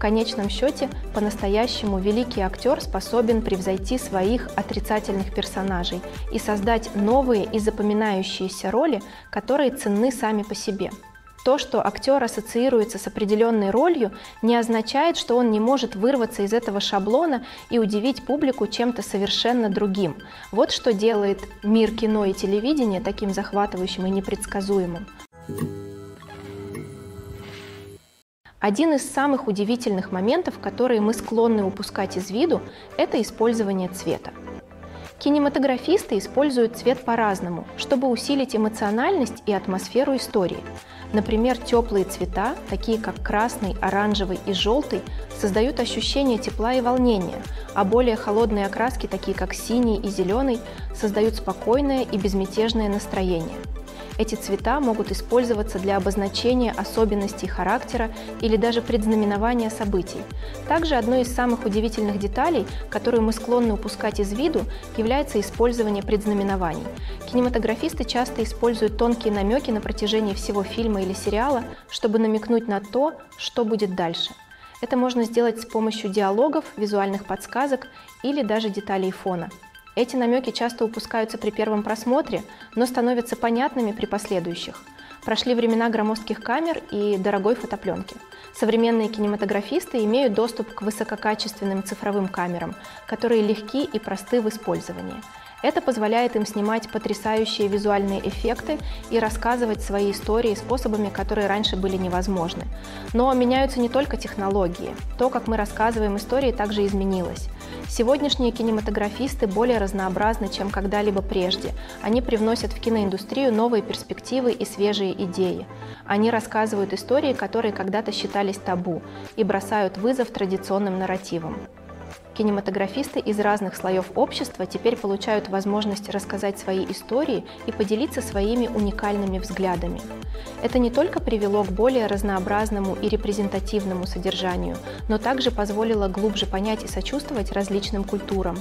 [SPEAKER 1] конечном счете, по-настоящему великий актер способен превзойти своих отрицательных персонажей и создать новые и запоминающиеся роли, которые ценны сами по себе. То, что актер ассоциируется с определенной ролью, не означает, что он не может вырваться из этого шаблона и удивить публику чем-то совершенно другим. Вот что делает мир кино и телевидения таким захватывающим и непредсказуемым. Один из самых удивительных моментов, которые мы склонны упускать из виду, это использование цвета. Кинематографисты используют цвет по-разному, чтобы усилить эмоциональность и атмосферу истории. Например, теплые цвета, такие как красный, оранжевый и желтый, создают ощущение тепла и волнения, а более холодные окраски, такие как синий и зеленый, создают спокойное и безмятежное настроение. Эти цвета могут использоваться для обозначения особенностей характера или даже предзнаменования событий. Также одной из самых удивительных деталей, которую мы склонны упускать из виду, является использование предзнаменований. Кинематографисты часто используют тонкие намеки на протяжении всего фильма или сериала, чтобы намекнуть на то, что будет дальше. Это можно сделать с помощью диалогов, визуальных подсказок или даже деталей фона. Эти намеки часто упускаются при первом просмотре, но становятся понятными при последующих. Прошли времена громоздких камер и дорогой фотопленки. Современные кинематографисты имеют доступ к высококачественным цифровым камерам, которые легки и просты в использовании. Это позволяет им снимать потрясающие визуальные эффекты и рассказывать свои истории способами, которые раньше были невозможны. Но меняются не только технологии. То, как мы рассказываем истории, также изменилось. Сегодняшние кинематографисты более разнообразны, чем когда-либо прежде. Они привносят в киноиндустрию новые перспективы и свежие идеи. Они рассказывают истории, которые когда-то считались табу, и бросают вызов традиционным нарративам. Кинематографисты из разных слоев общества теперь получают возможность рассказать свои истории и поделиться своими уникальными взглядами. Это не только привело к более разнообразному и репрезентативному содержанию, но также позволило глубже понять и сочувствовать различным культурам.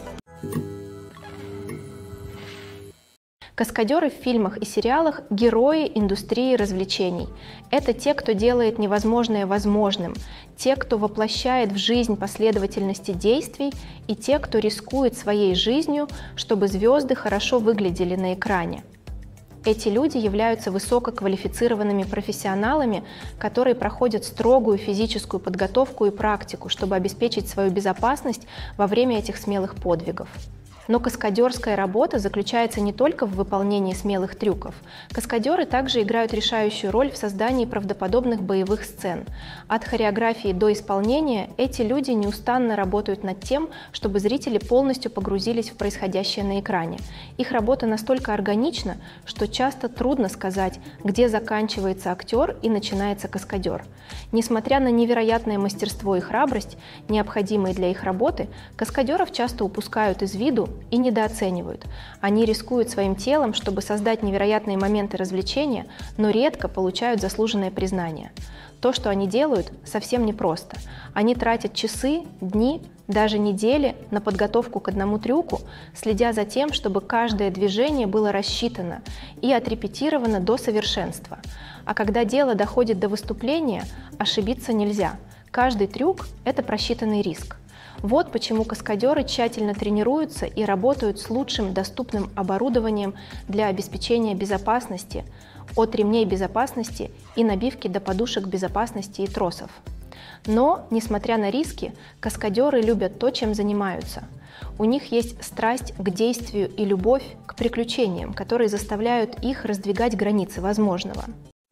[SPEAKER 1] Каскадеры в фильмах и сериалах – герои индустрии развлечений. Это те, кто делает невозможное возможным, те, кто воплощает в жизнь последовательности действий, и те, кто рискует своей жизнью, чтобы звезды хорошо выглядели на экране. Эти люди являются высококвалифицированными профессионалами, которые проходят строгую физическую подготовку и практику, чтобы обеспечить свою безопасность во время этих смелых подвигов. Но каскадерская работа заключается не только в выполнении смелых трюков. Каскадеры также играют решающую роль в создании правдоподобных боевых сцен. От хореографии до исполнения эти люди неустанно работают над тем, чтобы зрители полностью погрузились в происходящее на экране. Их работа настолько органична, что часто трудно сказать, где заканчивается актер и начинается каскадер. Несмотря на невероятное мастерство и храбрость, необходимые для их работы, каскадеров часто упускают из виду и недооценивают. Они рискуют своим телом, чтобы создать невероятные моменты развлечения, но редко получают заслуженное признание. То, что они делают, совсем непросто. Они тратят часы, дни, даже недели на подготовку к одному трюку, следя за тем, чтобы каждое движение было рассчитано и отрепетировано до совершенства. А когда дело доходит до выступления, ошибиться нельзя. Каждый трюк – это просчитанный риск. Вот почему каскадеры тщательно тренируются и работают с лучшим доступным оборудованием для обеспечения безопасности, от ремней безопасности и набивки до подушек безопасности и тросов. Но, несмотря на риски, каскадеры любят то, чем занимаются. У них есть страсть к действию и любовь к приключениям, которые заставляют их раздвигать границы возможного.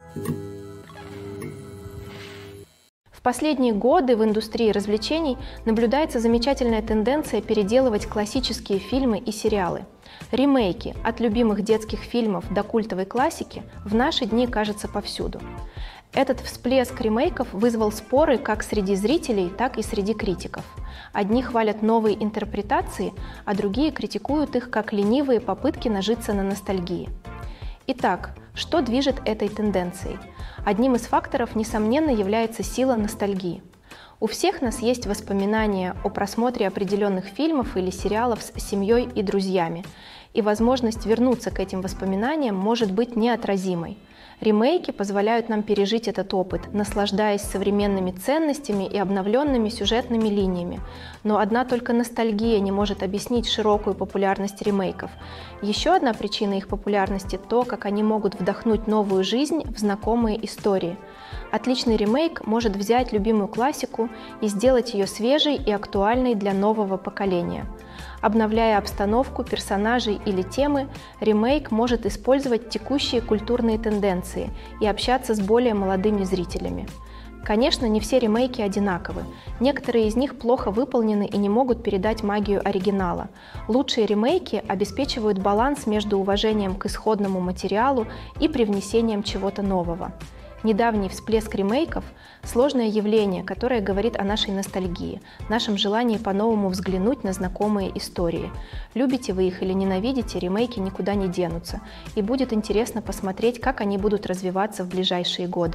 [SPEAKER 1] В последние годы в индустрии развлечений наблюдается замечательная тенденция переделывать классические фильмы и сериалы. Ремейки от любимых детских фильмов до культовой классики в наши дни кажутся повсюду. Этот всплеск ремейков вызвал споры как среди зрителей, так и среди критиков. Одни хвалят новые интерпретации, а другие критикуют их как ленивые попытки нажиться на ностальгии. Итак, что движет этой тенденцией? Одним из факторов, несомненно, является сила ностальгии. У всех нас есть воспоминания о просмотре определенных фильмов или сериалов с семьей и друзьями, и возможность вернуться к этим воспоминаниям может быть неотразимой. Ремейки позволяют нам пережить этот опыт, наслаждаясь современными ценностями и обновленными сюжетными линиями. Но одна только ностальгия не может объяснить широкую популярность ремейков. Еще одна причина их популярности – то, как они могут вдохнуть новую жизнь в знакомые истории. Отличный ремейк может взять любимую классику и сделать ее свежей и актуальной для нового поколения. Обновляя обстановку, персонажей или темы, ремейк может использовать текущие культурные тенденции и общаться с более молодыми зрителями. Конечно, не все ремейки одинаковы. Некоторые из них плохо выполнены и не могут передать магию оригинала. Лучшие ремейки обеспечивают баланс между уважением к исходному материалу и привнесением чего-то нового. Недавний всплеск ремейков – сложное явление, которое говорит о нашей ностальгии, нашем желании по-новому взглянуть на знакомые истории. Любите вы их или ненавидите, ремейки никуда не денутся, и будет интересно посмотреть, как они будут развиваться в ближайшие годы.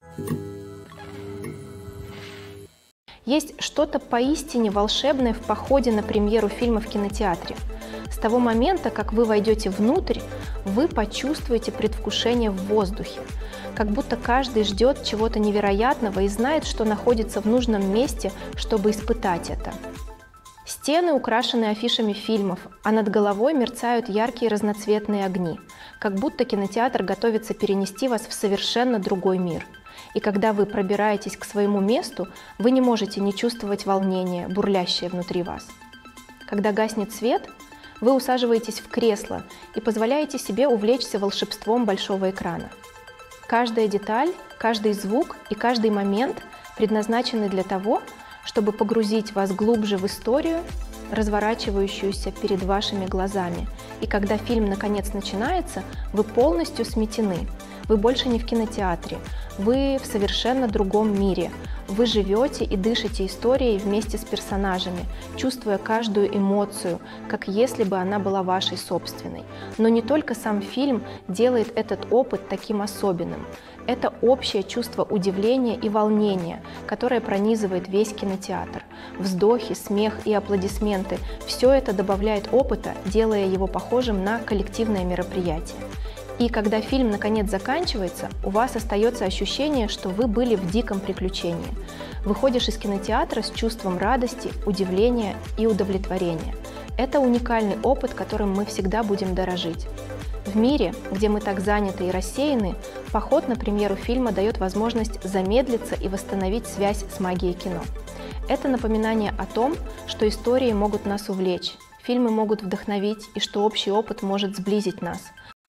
[SPEAKER 1] Есть что-то поистине волшебное в походе на премьеру фильма в кинотеатре. С того момента, как вы войдете внутрь, вы почувствуете предвкушение в воздухе. Как будто каждый ждет чего-то невероятного и знает, что находится в нужном месте, чтобы испытать это. Стены украшены афишами фильмов, а над головой мерцают яркие разноцветные огни, как будто кинотеатр готовится перенести вас в совершенно другой мир. И когда вы пробираетесь к своему месту, вы не можете не чувствовать волнение, бурлящее внутри вас. Когда гаснет свет, вы усаживаетесь в кресло и позволяете себе увлечься волшебством большого экрана. Каждая деталь, каждый звук и каждый момент предназначены для того, чтобы погрузить вас глубже в историю, разворачивающуюся перед вашими глазами. И когда фильм наконец начинается, вы полностью сметены. Вы больше не в кинотеатре, вы в совершенно другом мире. Вы живете и дышите историей вместе с персонажами, чувствуя каждую эмоцию, как если бы она была вашей собственной. Но не только сам фильм делает этот опыт таким особенным. Это общее чувство удивления и волнения, которое пронизывает весь кинотеатр. Вздохи, смех и аплодисменты – все это добавляет опыта, делая его похожим на коллективное мероприятие. И когда фильм наконец заканчивается, у вас остается ощущение, что вы были в диком приключении. Выходишь из кинотеатра с чувством радости, удивления и удовлетворения. Это уникальный опыт, которым мы всегда будем дорожить. В мире, где мы так заняты и рассеяны, поход на премьеру фильма дает возможность замедлиться и восстановить связь с магией кино. Это напоминание о том, что истории могут нас увлечь, фильмы могут вдохновить и что общий опыт может сблизить нас.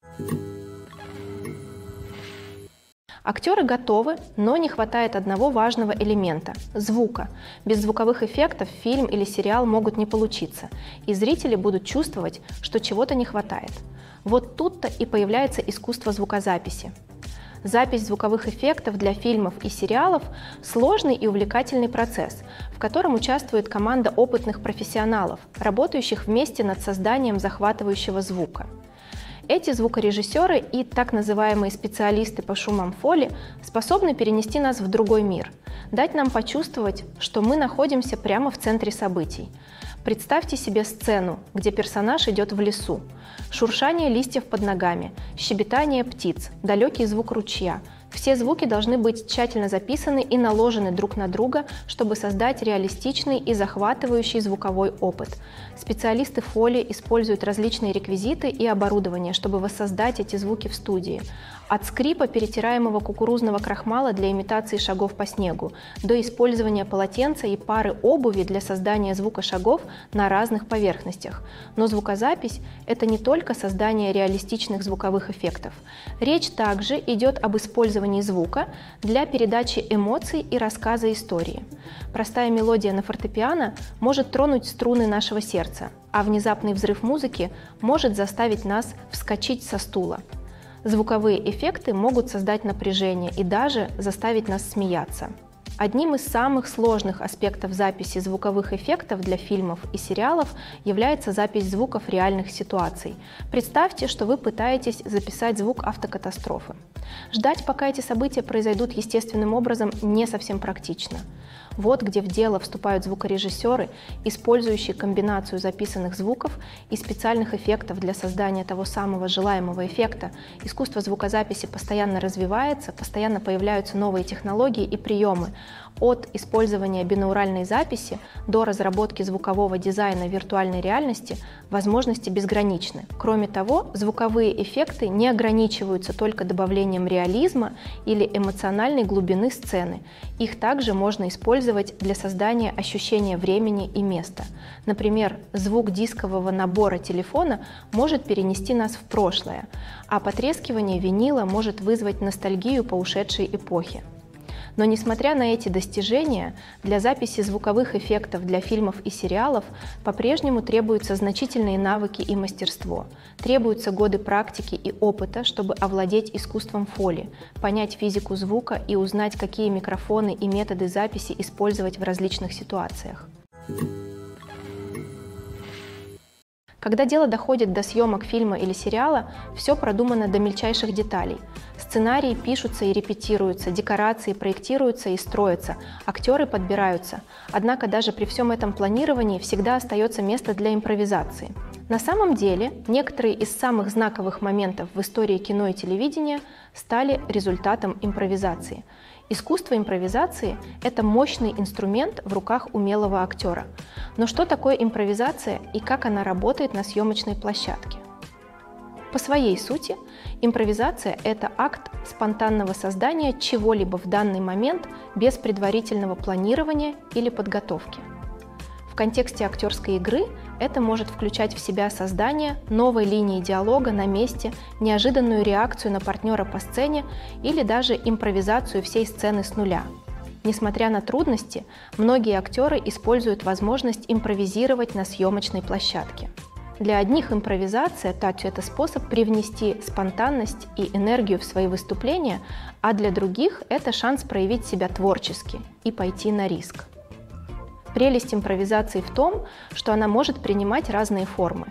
[SPEAKER 1] Актеры готовы, но не хватает одного важного элемента – звука. Без звуковых эффектов фильм или сериал могут не получиться, и зрители будут чувствовать, что чего-то не хватает. Вот тут-то и появляется искусство звукозаписи. Запись звуковых эффектов для фильмов и сериалов – сложный и увлекательный процесс, в котором участвует команда опытных профессионалов, работающих вместе над созданием захватывающего звука. Эти звукорежиссеры и так называемые специалисты по шумам фоли способны перенести нас в другой мир, дать нам почувствовать, что мы находимся прямо в центре событий. Представьте себе сцену, где персонаж идет в лесу. Шуршание листьев под ногами, щебетание птиц, далекий звук ручья. Все звуки должны быть тщательно записаны и наложены друг на друга, чтобы создать реалистичный и захватывающий звуковой опыт. Специалисты фоли используют различные реквизиты и оборудование, чтобы воссоздать эти звуки в студии. От скрипа перетираемого кукурузного крахмала для имитации шагов по снегу, до использования полотенца и пары обуви для создания звука шагов на разных поверхностях. Но звукозапись – это не только создание реалистичных звуковых эффектов. Речь также идет об использовании звука для передачи эмоций и рассказа истории. Простая мелодия на фортепиано может тронуть струны нашего сердца, а внезапный взрыв музыки может заставить нас вскочить со стула. Звуковые эффекты могут создать напряжение и даже заставить нас смеяться. Одним из самых сложных аспектов записи звуковых эффектов для фильмов и сериалов является запись звуков реальных ситуаций. Представьте, что вы пытаетесь записать звук автокатастрофы. Ждать, пока эти события произойдут естественным образом, не совсем практично. Вот где в дело вступают звукорежиссеры, использующие комбинацию записанных звуков и специальных эффектов для создания того самого желаемого эффекта. Искусство звукозаписи постоянно развивается, постоянно появляются новые технологии и приемы. От использования бинауральной записи до разработки звукового дизайна виртуальной реальности возможности безграничны. Кроме того, звуковые эффекты не ограничиваются только добавлением реализма или эмоциональной глубины сцены. Их также можно использовать для создания ощущения времени и места. Например, звук дискового набора телефона может перенести нас в прошлое, а потрескивание винила может вызвать ностальгию по ушедшей эпохе. Но несмотря на эти достижения, для записи звуковых эффектов для фильмов и сериалов по-прежнему требуются значительные навыки и мастерство. Требуются годы практики и опыта, чтобы овладеть искусством фоли, понять физику звука и узнать, какие микрофоны и методы записи использовать в различных ситуациях. Когда дело доходит до съемок фильма или сериала, все продумано до мельчайших деталей. Сценарии пишутся и репетируются, декорации проектируются и строятся, актеры подбираются. Однако даже при всем этом планировании всегда остается место для импровизации. На самом деле, некоторые из самых знаковых моментов в истории кино и телевидения стали результатом импровизации. Искусство импровизации – это мощный инструмент в руках умелого актера. Но что такое импровизация и как она работает на съемочной площадке? По своей сути, импровизация – это акт спонтанного создания чего-либо в данный момент без предварительного планирования или подготовки. В контексте актерской игры это может включать в себя создание новой линии диалога на месте, неожиданную реакцию на партнера по сцене или даже импровизацию всей сцены с нуля. Несмотря на трудности, многие актеры используют возможность импровизировать на съемочной площадке. Для одних импровизация – это способ привнести спонтанность и энергию в свои выступления, а для других – это шанс проявить себя творчески и пойти на риск. Прелесть импровизации в том, что она может принимать разные формы.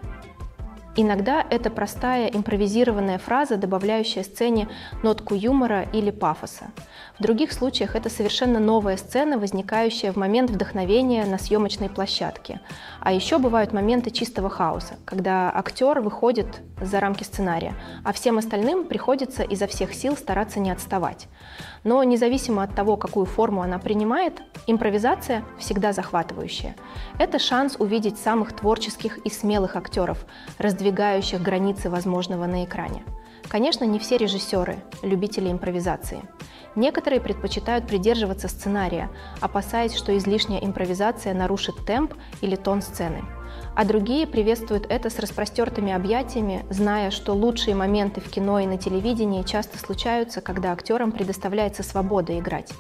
[SPEAKER 1] Иногда это простая импровизированная фраза, добавляющая сцене нотку юмора или пафоса. В других случаях это совершенно новая сцена, возникающая в момент вдохновения на съемочной площадке. А еще бывают моменты чистого хаоса, когда актер выходит за рамки сценария, а всем остальным приходится изо всех сил стараться не отставать. Но независимо от того, какую форму она принимает, импровизация всегда захватывающая. Это шанс увидеть самых творческих и смелых актеров, раздвигающих границы возможного на экране. Конечно, не все режиссеры – любители импровизации. Некоторые предпочитают придерживаться сценария, опасаясь, что излишняя импровизация нарушит темп или тон сцены. А другие приветствуют это с распростертыми объятиями, зная, что лучшие моменты в кино и на телевидении часто случаются, когда актерам предоставляется свобода играть.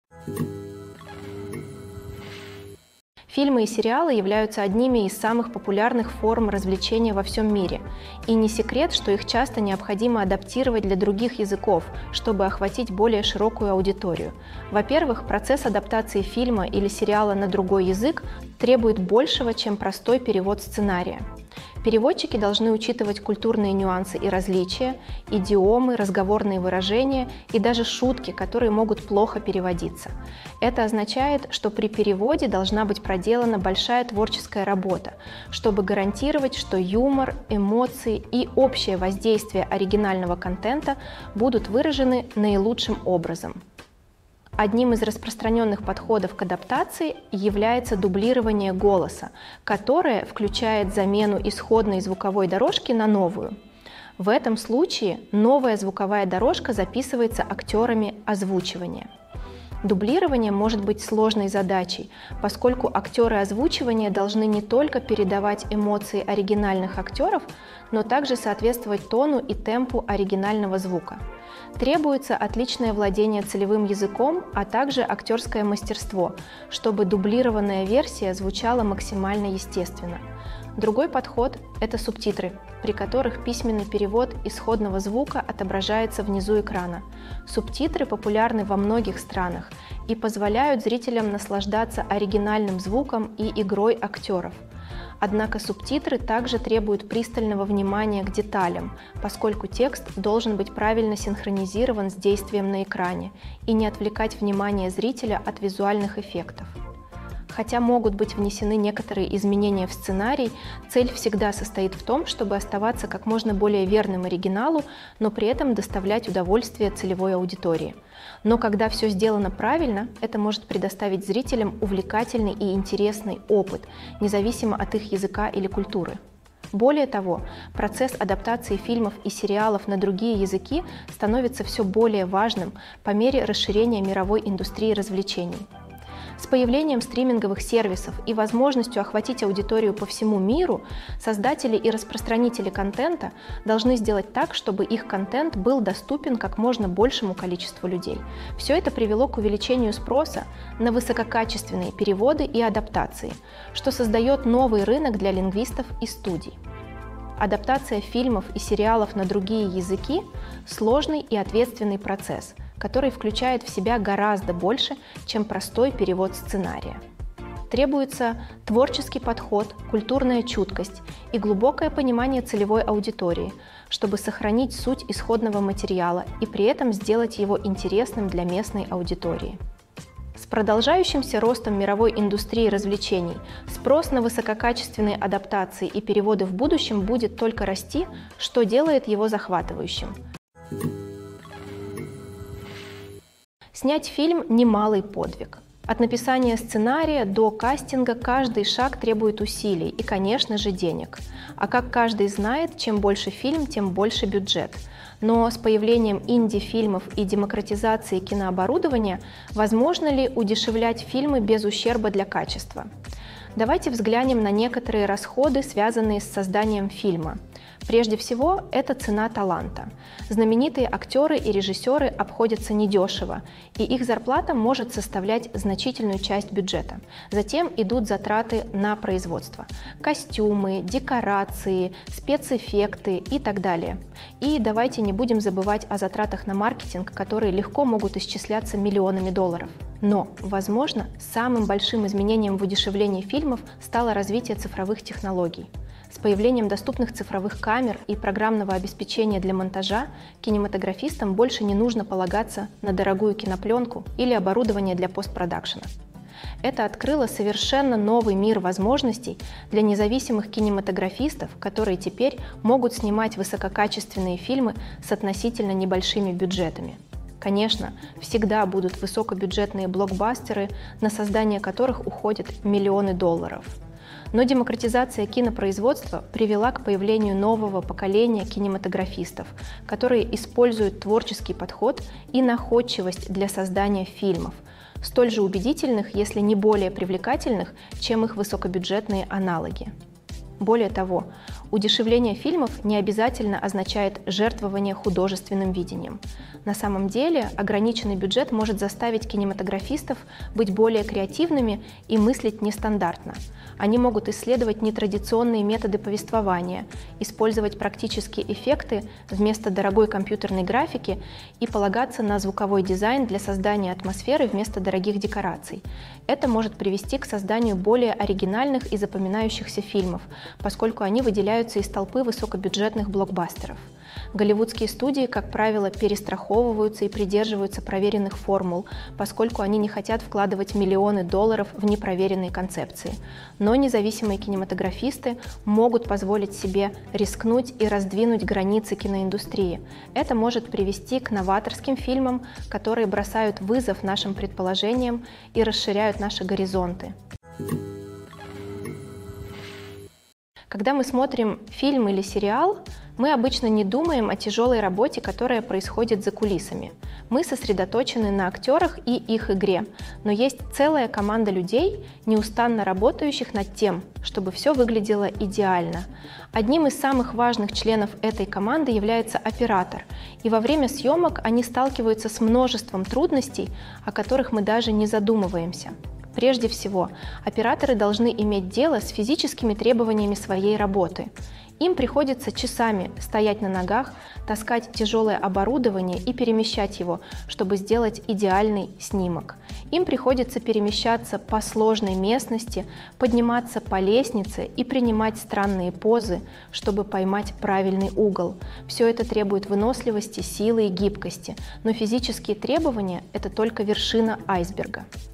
[SPEAKER 1] Фильмы и сериалы являются одними из самых популярных форм развлечения во всем мире. И не секрет, что их часто необходимо адаптировать для других языков, чтобы охватить более широкую аудиторию. Во-первых, процесс адаптации фильма или сериала на другой язык требует большего, чем простой перевод сценария. Переводчики должны учитывать культурные нюансы и различия, идиомы, разговорные выражения и даже шутки, которые могут плохо переводиться. Это означает, что при переводе должна быть проделана большая творческая работа, чтобы гарантировать, что юмор, эмоции и общее воздействие оригинального контента будут выражены наилучшим образом. Одним из распространенных подходов к адаптации является дублирование голоса, которое включает замену исходной звуковой дорожки на новую. В этом случае новая звуковая дорожка записывается актерами озвучивания. Дублирование может быть сложной задачей, поскольку актеры озвучивания должны не только передавать эмоции оригинальных актеров, но также соответствовать тону и темпу оригинального звука. Требуется отличное владение целевым языком, а также актерское мастерство, чтобы дублированная версия звучала максимально естественно. Другой подход – это субтитры, при которых письменный перевод исходного звука отображается внизу экрана. Субтитры популярны во многих странах и позволяют зрителям наслаждаться оригинальным звуком и игрой актеров. Однако субтитры также требуют пристального внимания к деталям, поскольку текст должен быть правильно синхронизирован с действием на экране и не отвлекать внимание зрителя от визуальных эффектов. Хотя могут быть внесены некоторые изменения в сценарий, цель всегда состоит в том, чтобы оставаться как можно более верным оригиналу, но при этом доставлять удовольствие целевой аудитории. Но когда все сделано правильно, это может предоставить зрителям увлекательный и интересный опыт, независимо от их языка или культуры. Более того, процесс адаптации фильмов и сериалов на другие языки становится все более важным по мере расширения мировой индустрии развлечений. С появлением стриминговых сервисов и возможностью охватить аудиторию по всему миру, создатели и распространители контента должны сделать так, чтобы их контент был доступен как можно большему количеству людей. Все это привело к увеличению спроса на высококачественные переводы и адаптации, что создает новый рынок для лингвистов и студий. Адаптация фильмов и сериалов на другие языки – сложный и ответственный процесс, который включает в себя гораздо больше, чем простой перевод сценария. Требуется творческий подход, культурная чуткость и глубокое понимание целевой аудитории, чтобы сохранить суть исходного материала и при этом сделать его интересным для местной аудитории. С продолжающимся ростом мировой индустрии развлечений спрос на высококачественные адаптации и переводы в будущем будет только расти, что делает его захватывающим. Снять фильм – немалый подвиг. От написания сценария до кастинга каждый шаг требует усилий и, конечно же, денег. А как каждый знает, чем больше фильм, тем больше бюджет. Но с появлением инди-фильмов и демократизацией кинооборудования возможно ли удешевлять фильмы без ущерба для качества? Давайте взглянем на некоторые расходы, связанные с созданием фильма. Прежде всего, это цена таланта. Знаменитые актеры и режиссеры обходятся недешево, и их зарплата может составлять значительную часть бюджета. Затем идут затраты на производство. Костюмы, декорации, спецэффекты и так далее. И давайте не будем забывать о затратах на маркетинг, которые легко могут исчисляться миллионами долларов. Но, возможно, самым большим изменением в удешевлении фильмов стало развитие цифровых технологий. С появлением доступных цифровых камер и программного обеспечения для монтажа кинематографистам больше не нужно полагаться на дорогую кинопленку или оборудование для постпродакшена. Это открыло совершенно новый мир возможностей для независимых кинематографистов, которые теперь могут снимать высококачественные фильмы с относительно небольшими бюджетами. Конечно, всегда будут высокобюджетные блокбастеры, на создание которых уходят миллионы долларов. Но демократизация кинопроизводства привела к появлению нового поколения кинематографистов, которые используют творческий подход и находчивость для создания фильмов, столь же убедительных, если не более привлекательных, чем их высокобюджетные аналоги. Более того, удешевление фильмов не обязательно означает жертвование художественным видением. На самом деле, ограниченный бюджет может заставить кинематографистов быть более креативными и мыслить нестандартно. Они могут исследовать нетрадиционные методы повествования, использовать практические эффекты вместо дорогой компьютерной графики и полагаться на звуковой дизайн для создания атмосферы вместо дорогих декораций. Это может привести к созданию более оригинальных и запоминающихся фильмов, поскольку они выделяются из толпы высокобюджетных блокбастеров. Голливудские студии, как правило, перестраховываются и придерживаются проверенных формул, поскольку они не хотят вкладывать миллионы долларов в непроверенные концепции. Но независимые кинематографисты могут позволить себе рискнуть и раздвинуть границы киноиндустрии. Это может привести к новаторским фильмам, которые бросают вызов нашим предположениям и расширяют наши горизонты. Когда мы смотрим фильм или сериал, мы обычно не думаем о тяжелой работе, которая происходит за кулисами. Мы сосредоточены на актерах и их игре, но есть целая команда людей, неустанно работающих над тем, чтобы все выглядело идеально. Одним из самых важных членов этой команды является оператор, и во время съемок они сталкиваются с множеством трудностей, о которых мы даже не задумываемся. Прежде всего, операторы должны иметь дело с физическими требованиями своей работы. Им приходится часами стоять на ногах, таскать тяжелое оборудование и перемещать его, чтобы сделать идеальный снимок. Им приходится перемещаться по сложной местности, подниматься по лестнице и принимать странные позы, чтобы поймать правильный угол. Все это требует выносливости, силы и гибкости, но физические требования – это только вершина айсберга.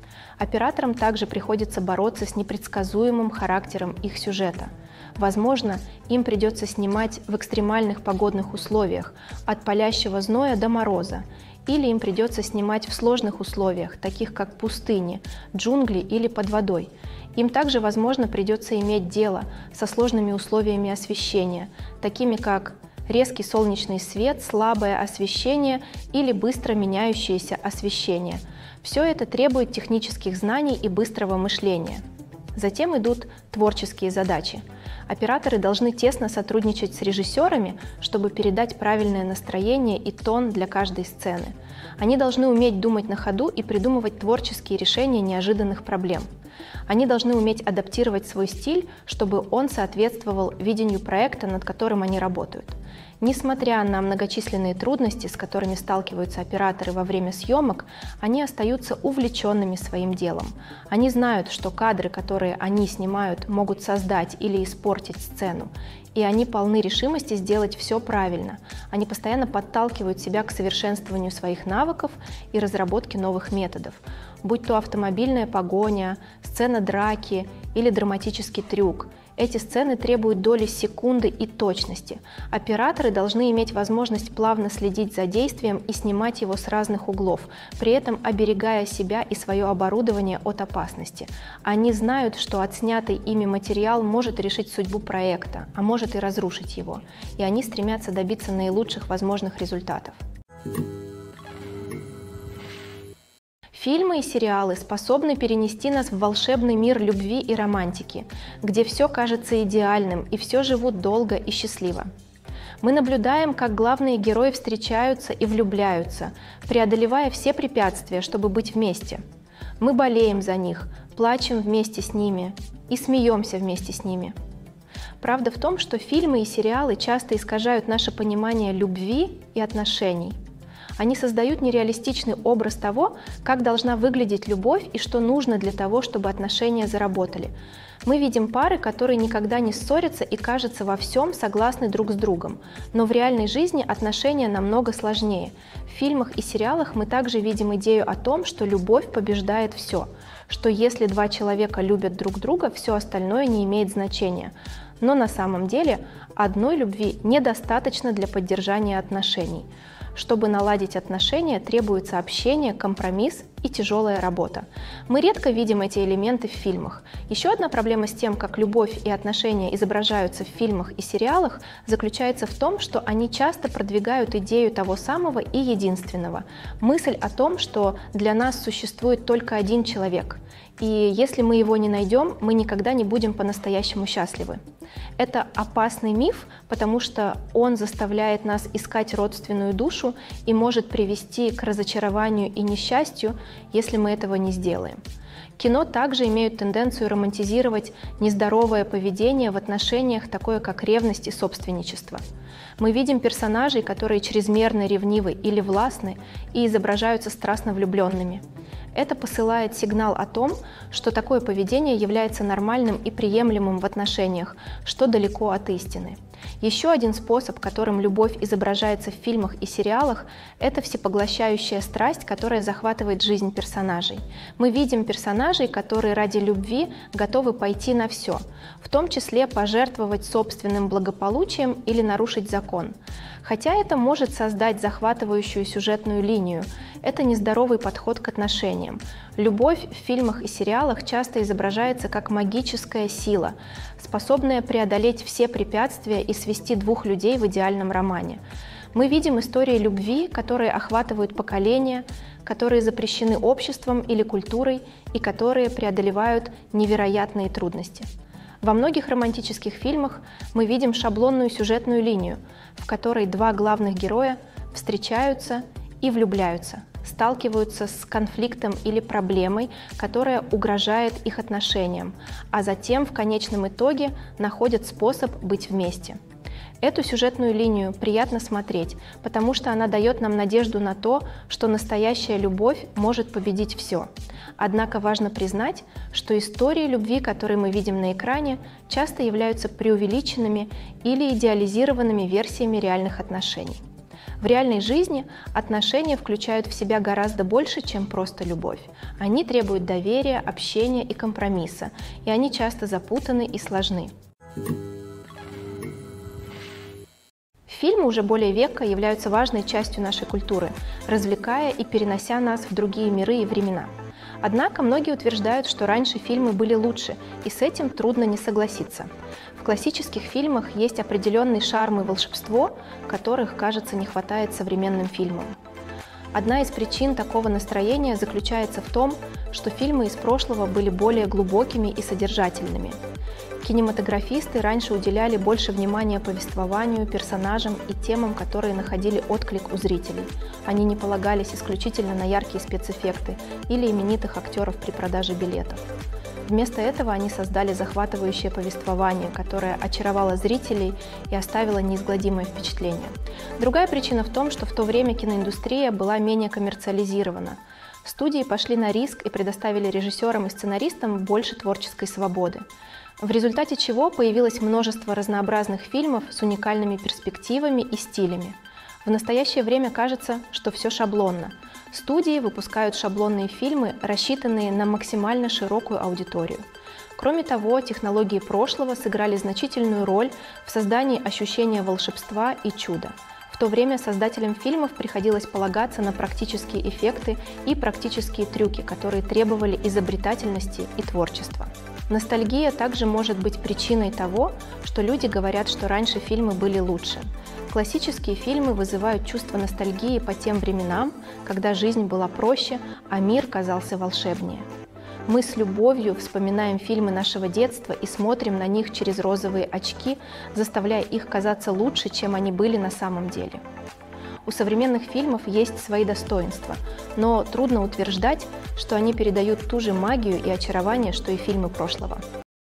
[SPEAKER 1] Операторам также приходится бороться с непредсказуемым характером их сюжета. Возможно, им придется снимать в экстремальных погодных условиях, от палящего зноя до мороза, или им придется снимать в сложных условиях, таких как пустыни, джунгли или под водой. Им также, возможно, придется иметь дело со сложными условиями освещения, такими как резкий солнечный свет, слабое освещение или быстро меняющееся освещение. Все это требует технических знаний и быстрого мышления. Затем идут творческие задачи. Операторы должны тесно сотрудничать с режиссерами, чтобы передать правильное настроение и тон для каждой сцены. Они должны уметь думать на ходу и придумывать творческие решения неожиданных проблем. Они должны уметь адаптировать свой стиль, чтобы он соответствовал видению проекта, над которым они работают. Несмотря на многочисленные трудности, с которыми сталкиваются операторы во время съемок, они остаются увлеченными своим делом. Они знают, что кадры, которые они снимают, могут создать или испортить сцену, и они полны решимости сделать все правильно. Они постоянно подталкивают себя к совершенствованию своих навыков и разработке новых методов, будь то автомобильная погоня, сцена драки или драматический трюк. Эти сцены требуют доли секунды и точности. Операторы должны иметь возможность плавно следить за действием и снимать его с разных углов, при этом оберегая себя и свое оборудование от опасности. Они знают, что отснятый ими материал может решить судьбу проекта, а может и разрушить его, и они стремятся добиться наилучших возможных результатов. Фильмы и сериалы способны перенести нас в волшебный мир любви и романтики, где все кажется идеальным и все живут долго и счастливо. Мы наблюдаем, как главные герои встречаются и влюбляются, преодолевая все препятствия, чтобы быть вместе. Мы болеем за них, плачем вместе с ними и смеемся вместе с ними. Правда в том, что фильмы и сериалы часто искажают наше понимание любви и отношений. Они создают нереалистичный образ того, как должна выглядеть любовь и что нужно для того, чтобы отношения заработали. Мы видим пары, которые никогда не ссорятся и, кажется, во всем согласны друг с другом. Но в реальной жизни отношения намного сложнее. В фильмах и сериалах мы также видим идею о том, что любовь побеждает все, что если два человека любят друг друга, все остальное не имеет значения. Но на самом деле одной любви недостаточно для поддержания отношений. Чтобы наладить отношения, требуется общение, компромисс и тяжелая работа. Мы редко видим эти элементы в фильмах. Еще одна проблема с тем, как любовь и отношения изображаются в фильмах и сериалах, заключается в том, что они часто продвигают идею того самого и единственного. Мысль о том, что для нас существует только один человек, и если мы его не найдем, мы никогда не будем по-настоящему счастливы. Это опасный миф, потому что он заставляет нас искать родственную душу и может привести к разочарованию и несчастью, если мы этого не сделаем. Кино также имеют тенденцию романтизировать нездоровое поведение в отношениях, такое как ревность и собственничество. Мы видим персонажей, которые чрезмерно ревнивы или властны и изображаются страстно влюбленными. Это посылает сигнал о том, что такое поведение является нормальным и приемлемым в отношениях, что далеко от истины. Еще один способ, которым любовь изображается в фильмах и сериалах, это всепоглощающая страсть, которая захватывает жизнь персонажей. Мы видим персонажей, которые ради любви готовы пойти на все, в том числе пожертвовать собственным благополучием или нарушить закон. Хотя это может создать захватывающую сюжетную линию, это нездоровый подход к отношениям. Любовь в фильмах и сериалах часто изображается как магическая сила, способная преодолеть все препятствия и свести двух людей в идеальном романе. Мы видим истории любви, которые охватывают поколения, которые запрещены обществом или культурой и которые преодолевают невероятные трудности. Во многих романтических фильмах мы видим шаблонную сюжетную линию, в которой два главных героя встречаются и влюбляются, сталкиваются с конфликтом или проблемой, которая угрожает их отношениям, а затем в конечном итоге находят способ быть вместе. Эту сюжетную линию приятно смотреть, потому что она дает нам надежду на то, что настоящая любовь может победить все. Однако важно признать, что истории любви, которые мы видим на экране, часто являются преувеличенными или идеализированными версиями реальных отношений. В реальной жизни отношения включают в себя гораздо больше, чем просто любовь. Они требуют доверия, общения и компромисса, и они часто запутаны и сложны. Фильмы уже более века являются важной частью нашей культуры, развлекая и перенося нас в другие миры и времена. Однако многие утверждают, что раньше фильмы были лучше, и с этим трудно не согласиться. В классических фильмах есть определенный шарм и волшебство, которых, кажется, не хватает современным фильмам. Одна из причин такого настроения заключается в том, что фильмы из прошлого были более глубокими и содержательными. Кинематографисты раньше уделяли больше внимания повествованию, персонажам и темам, которые находили отклик у зрителей. Они не полагались исключительно на яркие спецэффекты или именитых актеров при продаже билетов. Вместо этого они создали захватывающее повествование, которое очаровало зрителей и оставило неизгладимое впечатление. Другая причина в том, что в то время киноиндустрия была менее коммерциализирована. Студии пошли на риск и предоставили режиссерам и сценаристам больше творческой свободы, в результате чего появилось множество разнообразных фильмов с уникальными перспективами и стилями. В настоящее время кажется, что все шаблонно. Студии выпускают шаблонные фильмы, рассчитанные на максимально широкую аудиторию. Кроме того, технологии прошлого сыграли значительную роль в создании ощущения волшебства и чуда. В то время создателям фильмов приходилось полагаться на практические эффекты и практические трюки, которые требовали изобретательности и творчества. Ностальгия также может быть причиной того, что люди говорят, что раньше фильмы были лучше. Классические фильмы вызывают чувство ностальгии по тем временам, когда жизнь была проще, а мир казался волшебнее. Мы с любовью вспоминаем фильмы нашего детства и смотрим на них через розовые очки, заставляя их казаться лучше, чем они были на самом деле. У современных фильмов есть свои достоинства, но трудно утверждать, что они передают ту же магию и очарование, что и фильмы прошлого.